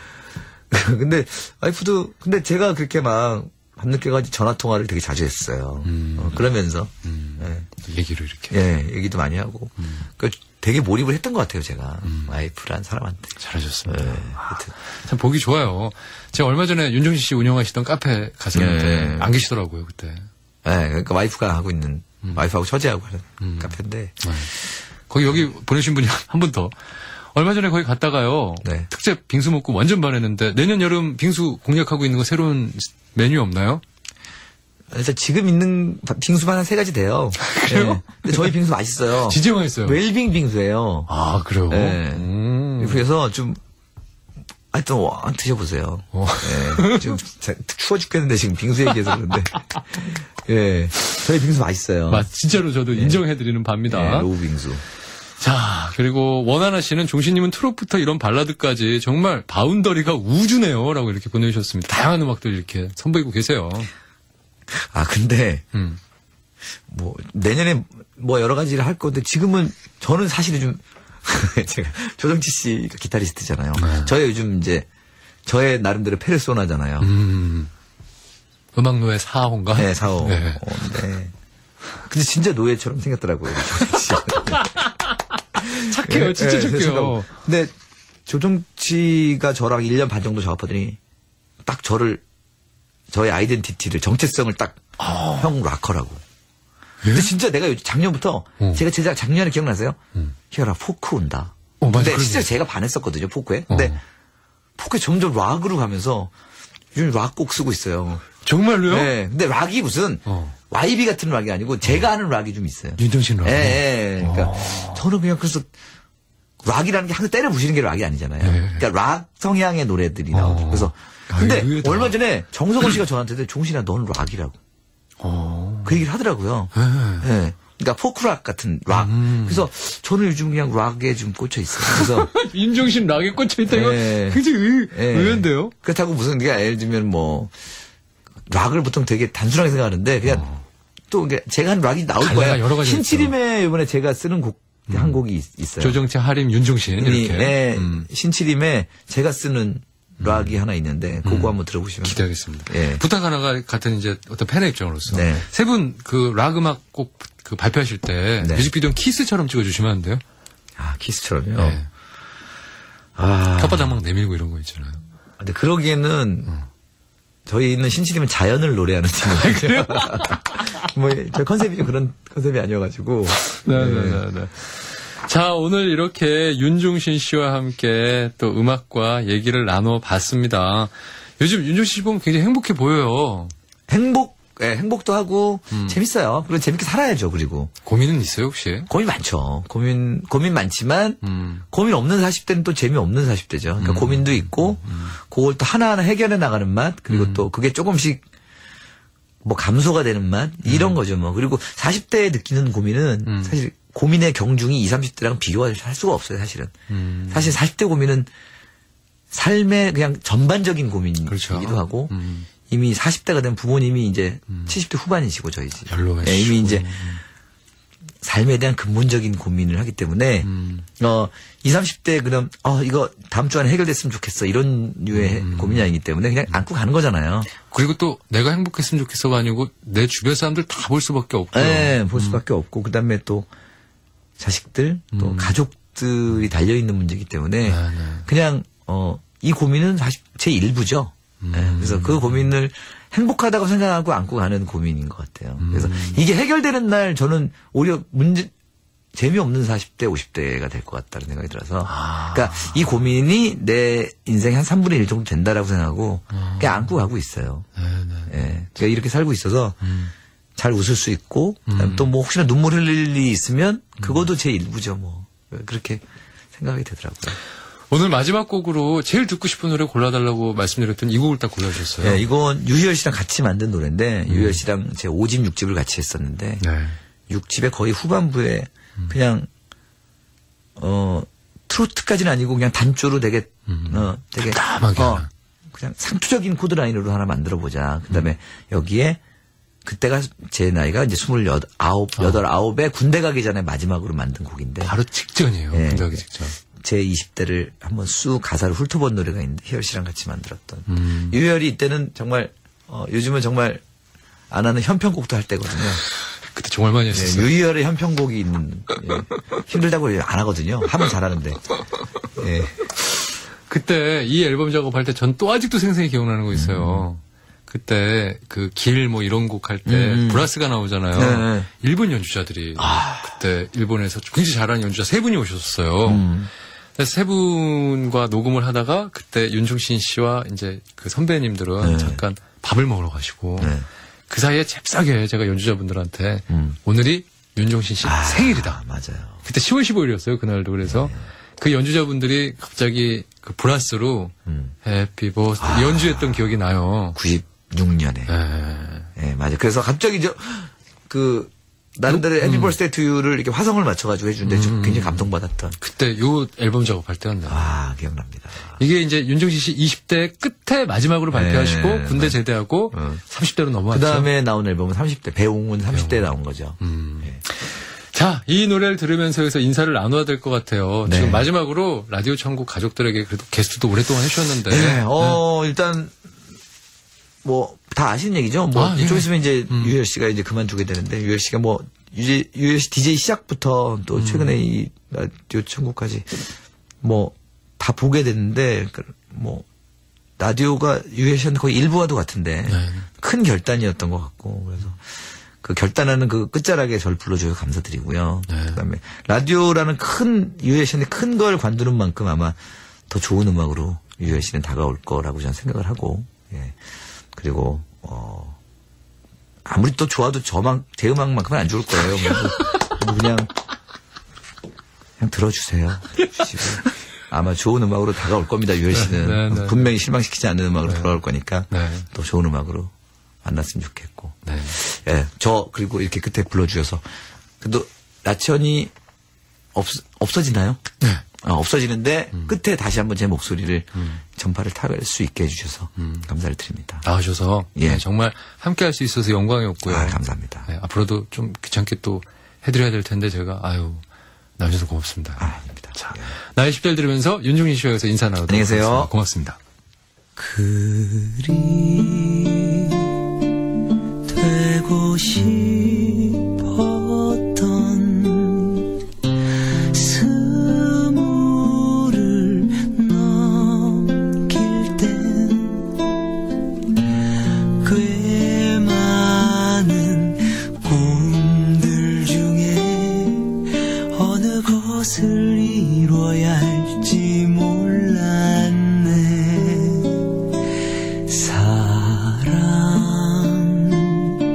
Speaker 3: 근데 와이프도 근데 제가 그렇게 막 밤늦게까지 전화 통화를 되게 자주 했어요. 그러면서
Speaker 2: 얘기를 이렇게
Speaker 3: 얘기도 많이 하고 되게 몰입을 했던 것 같아요, 제가 와이프란 사람한테.
Speaker 2: 잘하셨습니다.
Speaker 3: 네.
Speaker 2: 참 보기 좋아요. 제가 얼마 전에 윤종신 씨 운영하시던 카페 갔었는데 안 계시더라고요 그때.
Speaker 3: 네, 그러니까 와이프가 하고 있는 와이프하고 처제하고 하는 카페인데
Speaker 2: 거기 여기 보내신 분이 한 분 더. 얼마 전에 거기 갔다가요.
Speaker 3: 네.
Speaker 2: 특제 빙수 먹고 완전 반했는데 내년 여름 빙수 공략하고 있는 거 새로운 메뉴 없나요?
Speaker 3: 일단 지금 있는 빙수만 한 3가지 돼요.
Speaker 2: 그래요?
Speaker 3: 네. 근데 저희 빙수 맛있어요.
Speaker 2: 진짜 맛있어요.
Speaker 3: 웰빙 빙수예요.
Speaker 2: 아 그래요?
Speaker 3: 네. 그래서 좀 하여튼 드셔보세요. 네. 좀 추워 죽겠는데 지금 빙수 얘기해서 그런데 예, 저희 빙수 맛있어요.
Speaker 2: 진짜로 저도 인정해드리는 바입니다.
Speaker 3: 네, 로우 빙수.
Speaker 2: 자, 그리고 원하나 씨는 종신님은 트롯부터 이런 발라드까지 정말 바운더리가 우주네요. 라고 이렇게 보내주셨습니다. 다양한 음악들 이렇게 선보이고 계세요.
Speaker 3: 근데, 내년에 여러 가지를 할 건데, 지금은, 저는 사실은 좀, 제가, 조정치 씨가 기타리스트잖아요.
Speaker 2: 네.
Speaker 3: 저의 요즘 저의 나름대로 페르소나잖아요.
Speaker 2: 음악노예 4호인가?
Speaker 3: 네, 4호.
Speaker 2: 네.
Speaker 3: 네. 근데 진짜 노예처럼 생겼더라고요. 조정치 씨.
Speaker 2: 착해요. 진짜 착해요.
Speaker 3: 근데 조정치가 저랑 1년 반 정도 작업하더니 딱 저의 아이덴티티를 정체성을 딱 형 락커라고. 근데 진짜 내가 작년부터 제가 작년에 기억나세요? 희열아 포크 온다.
Speaker 2: 맞아,
Speaker 3: 근데 진짜 제가 반했었거든요 포크에. 근데 포크에 점점 락으로 가면서 요즘 락 곡 쓰고 있어요.
Speaker 2: 정말로요?
Speaker 3: 네. 근데 락이 무슨 YB 같은 락이 아니고 제가 아는 락이 좀 있어요.
Speaker 2: 윤종신 락.
Speaker 3: 예. 그러니까 저는 그냥 그래서 락이라는 게 항상 때려 부시는 게 락이 아니잖아요.
Speaker 2: 네.
Speaker 3: 그러니까 락 성향의 노래들이 나오고 그래서 근데
Speaker 2: 의외다.
Speaker 3: 얼마 전에 정석원 씨가 저한테 종신아 넌 락이라고 그 얘기를 하더라고요. 예. 그러니까 포크락 같은 락. 그래서 저는 요즘 그냥 락에 좀 꽂혀 있어요. 그래서
Speaker 2: 윤종신 락에 꽂혀있다 이거 굉장히 의외인데요?
Speaker 3: 그렇다고 무슨 네가 예를 들면 락을 보통 되게 단순하게 생각하는데 그냥 또 제가 한 락이 나올 거예요.
Speaker 2: 여러 가지
Speaker 3: 신치림에 이번에 제가 쓰는 곡 한 곡이 있어요.
Speaker 2: 조정치, 하림, 윤종신 이렇게.
Speaker 3: 네, 신치림에 제가 쓰는 락이 하나 있는데 그거 한번 들어보시면
Speaker 2: 기대하겠습니다.
Speaker 3: 예.
Speaker 2: 부탁 하나가 같은 이제 어떤 팬의 입장으로서
Speaker 3: 네.
Speaker 2: 세 분 그 락 음악 꼭 그 발표하실 때
Speaker 3: 네.
Speaker 2: 뮤직비디오는 키스처럼 찍어주시면 안 돼요?
Speaker 3: 키스처럼요.
Speaker 2: 네. 혓바닥 막 내밀고 이런 거 있잖아요.
Speaker 3: 근데 그러기에는 저희는 신치림은 자연을 노래하는 팀이거든요. 저희 컨셉이 그런 컨셉이 아니어가지고.
Speaker 2: 네. 자, 오늘 이렇게 윤종신 씨와 함께 또 음악과 얘기를 나눠봤습니다. 요즘 윤종신 씨 보면 굉장히 행복해 보여요.
Speaker 3: 행복도 하고 재밌어요. 그리고 재밌게 살아야죠. 그리고
Speaker 2: 고민은 있어요 혹시?
Speaker 3: 고민 많죠. 고민 많지만 고민 없는 40대는 또 재미없는 40대죠. 그러니까 고민도 있고 그걸 또 하나하나 해결해 나가는 맛 그리고 또 그게 조금씩 뭐 감소가 되는 맛 이런 거죠. 뭐 그리고 40대에 느끼는 고민은 사실 고민의 경중이 20, 30대랑 비교할 수가 없어요. 사실은. 사실 40대 고민은 삶의 그냥 전반적인 고민이기도
Speaker 2: 그렇죠.
Speaker 3: 하고 이미 40대가 된 부모님이 이제 70대 후반이시고 저희 집.
Speaker 2: 연로하시고.
Speaker 3: 이미 이제 삶에 대한 근본적인 고민을 하기 때문에 20, 30대 그럼 이거 다음 주 안에 해결됐으면 좋겠어 이런 류의 고민이 아니기 때문에 그냥 안고 가는 거잖아요.
Speaker 2: 그리고 또 내가 행복했으면 좋겠어가 아니고 내 주변 사람들 다 볼 수밖에 없고요.
Speaker 3: 네, 볼 수밖에 없고 그다음에 또 자식들 또 가족들이 달려 있는 문제이기 때문에
Speaker 2: 네.
Speaker 3: 그냥 이 고민은 사실 제 일부죠. 네, 그래서 그 고민을 행복하다고 생각하고 안고 가는 고민인 것 같아요. 그래서 이게 해결되는 날 저는 오히려 재미없는 40대, 50대가 될 것 같다는 생각이 들어서. 그러니까 이 고민이 내 인생의 한 3분의 1 정도 된다라고 생각하고 그냥 안고 가고 있어요. 예, 제가 이렇게 살고 있어서 잘 웃을 수 있고 또 뭐 혹시나 눈물 흘릴 일이 있으면 그것도 제 일부죠. 뭐 그렇게 생각이 되더라고요.
Speaker 2: 오늘 마지막 곡으로 제일 듣고 싶은 노래 골라달라고 말씀드렸더니 이 곡을 딱 골라주셨어요.
Speaker 3: 네, 이건 유희열 씨랑 같이 만든 노래인데 유희열 씨랑 제 5집, 6집을 같이 했었는데
Speaker 2: 네.
Speaker 3: 6집의 거의 후반부에 그냥 트로트까지는 아니고 그냥 단조로 되게 되게
Speaker 2: 담담하게 하나.
Speaker 3: 그냥 상투적인 코드 라인으로 하나 만들어 보자. 그다음에 여기에 그때가 제 나이가 이제 28, 9에 군대 가기 전에 마지막으로 만든 곡인데
Speaker 2: 바로 직전이에요.
Speaker 3: 네.
Speaker 2: 군대 가기 직전.
Speaker 3: 제 20대를 한번 쑥 가사를 훑어본 노래가 있는데 희열 씨랑 같이 만들었던 유희열이 이때는 정말 요즘은 정말 안 하는 현편곡도 할 때거든요.
Speaker 2: 그때 정말 많이 했었어요.
Speaker 3: 유희열의 현편곡이 있는 힘들다고 안 하거든요. 하면 잘하는데. 예.
Speaker 2: 그때 이 앨범 작업할 때 전 또 아직도 생생히 기억나는 거 있어요. 그때 그 길 뭐 이런 곡 할 때 브라스가 나오잖아요.
Speaker 3: 네.
Speaker 2: 일본 연주자들이 그때 일본에서 굉장히 잘하는 연주자 세 분이 오셨어요. 그래서 세 분과 녹음을 하다가 그때 윤종신 씨와 이제 그 선배님들은 잠깐 밥을 먹으러 가시고 그 사이에 잽싸게 제가 연주자분들한테 오늘이 윤종신 씨 생일이다.
Speaker 3: 맞아요.
Speaker 2: 그때 10월 15일이었어요. 그날도. 그래서 그 연주자분들이 갑자기 그 브라스로 해피 버스 연주했던 기억이 나요.
Speaker 3: 96년에. 예, 맞아요. 그래서 갑자기 나름대로 해피 버스데이 투 유를 이렇게 화성을 맞춰가지고 해주는데 좀 굉장히 감동받았던.
Speaker 2: 그때 요 앨범 작업할 때였나요?
Speaker 3: 기억납니다.
Speaker 2: 이게 이제 윤종신 씨 20대 끝에 마지막으로 발표하시고 군대 제대하고 30대로 넘어왔죠.
Speaker 3: 그 다음에 나온 앨범은 30대, 배웅은 30대에 나온 거죠. 예.
Speaker 2: 자, 이 노래를 들으면서 여기서 인사를 나눠야 될 것 같아요.
Speaker 3: 네.
Speaker 2: 지금 마지막으로 라디오 천국 가족들에게 그래도 게스트도 오랫동안 해주셨는데.
Speaker 3: 네, 일단, 다 아시는 얘기죠? 좀 있으면 이제 유열 씨가 이제 그만두게 되는데, 유열 씨가 유열 씨 DJ 시작부터 또 최근에 이 라디오 천국까지 다 보게 됐는데, 라디오가 유열 씨한테 거의 일부와도 같은데, 큰 결단이었던 것 같고, 그래서 그 결단하는 그 끝자락에 저를 불러줘서 감사드리고요. 그다음에 라디오라는 유열 씨한테 큰 걸 관두는 만큼 아마 더 좋은 음악으로 유열 씨는 다가올 거라고 저는 생각을 하고, 예. 그리고 아무리 또 좋아도 제 음악만큼은 안 좋을 거예요. 그냥 들어주세요. 주시고. 아마 좋은 음악으로 다가올 겁니다. 유열 씨는 분명히 실망시키지 않는 음악으로 돌아올 거니까 또 좋은 음악으로 만났으면 좋겠고. 예, 그리고 이렇게 끝에 불러주셔서. 그래도 라천이 없어지나요?
Speaker 2: 네.
Speaker 3: 없어지는데 끝에 다시 한번 제 목소리를 전파를 탈 수 있게 해주셔서 감사를 드립니다.
Speaker 2: 나와주셔서
Speaker 3: 예.
Speaker 2: 정말 함께 할 수 있어서 영광이었고요.
Speaker 3: 감사합니다.
Speaker 2: 네, 앞으로도 좀 귀찮게 또 해드려야 될 텐데 제가 나와주셔서 고맙습니다.
Speaker 3: 아닙니다.
Speaker 2: 자, 나의 10대를 들으면서 윤종신 씨와 여기서 인사 나누도록
Speaker 3: 안녕히 계세요.
Speaker 2: 하겠습니다. 고맙습니다.
Speaker 1: 그리 되고 싶었던 스물을 넘길 땐 꽤 많은 꿈들 중에 어느 것을 이뤄야 할지 몰랐네. 사랑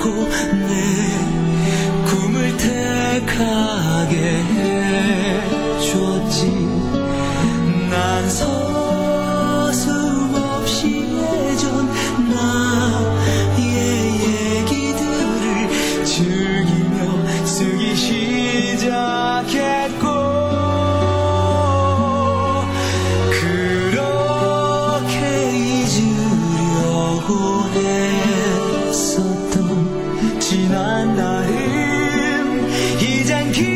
Speaker 1: 내 꿈을 택하게 해줬지. 난 서슴없이 예전 나의 얘기들을 즐기며 쓰기 시작했고, 그렇게 잊으려고 했었던 지난 날은 이젠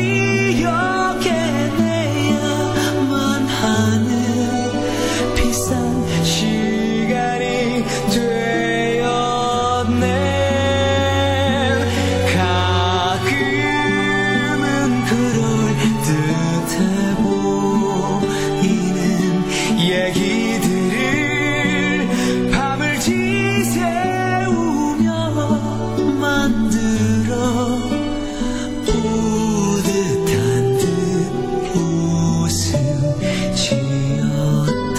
Speaker 1: 기억해내야만 하는 비싼 시간이 되었네. 가끔은 그럴듯해 보이는 얘기들을 밤을 지새우며 만들어 뿌듯한 듯 웃음 지었던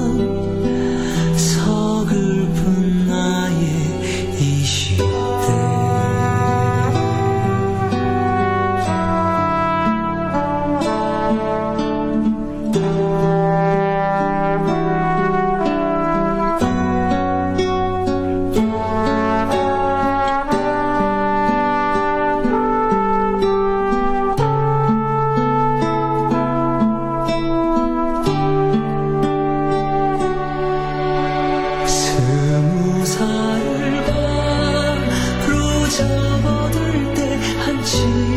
Speaker 1: 서글픈 나의 이 시대. 스무 살을 바로 접어들 때 한치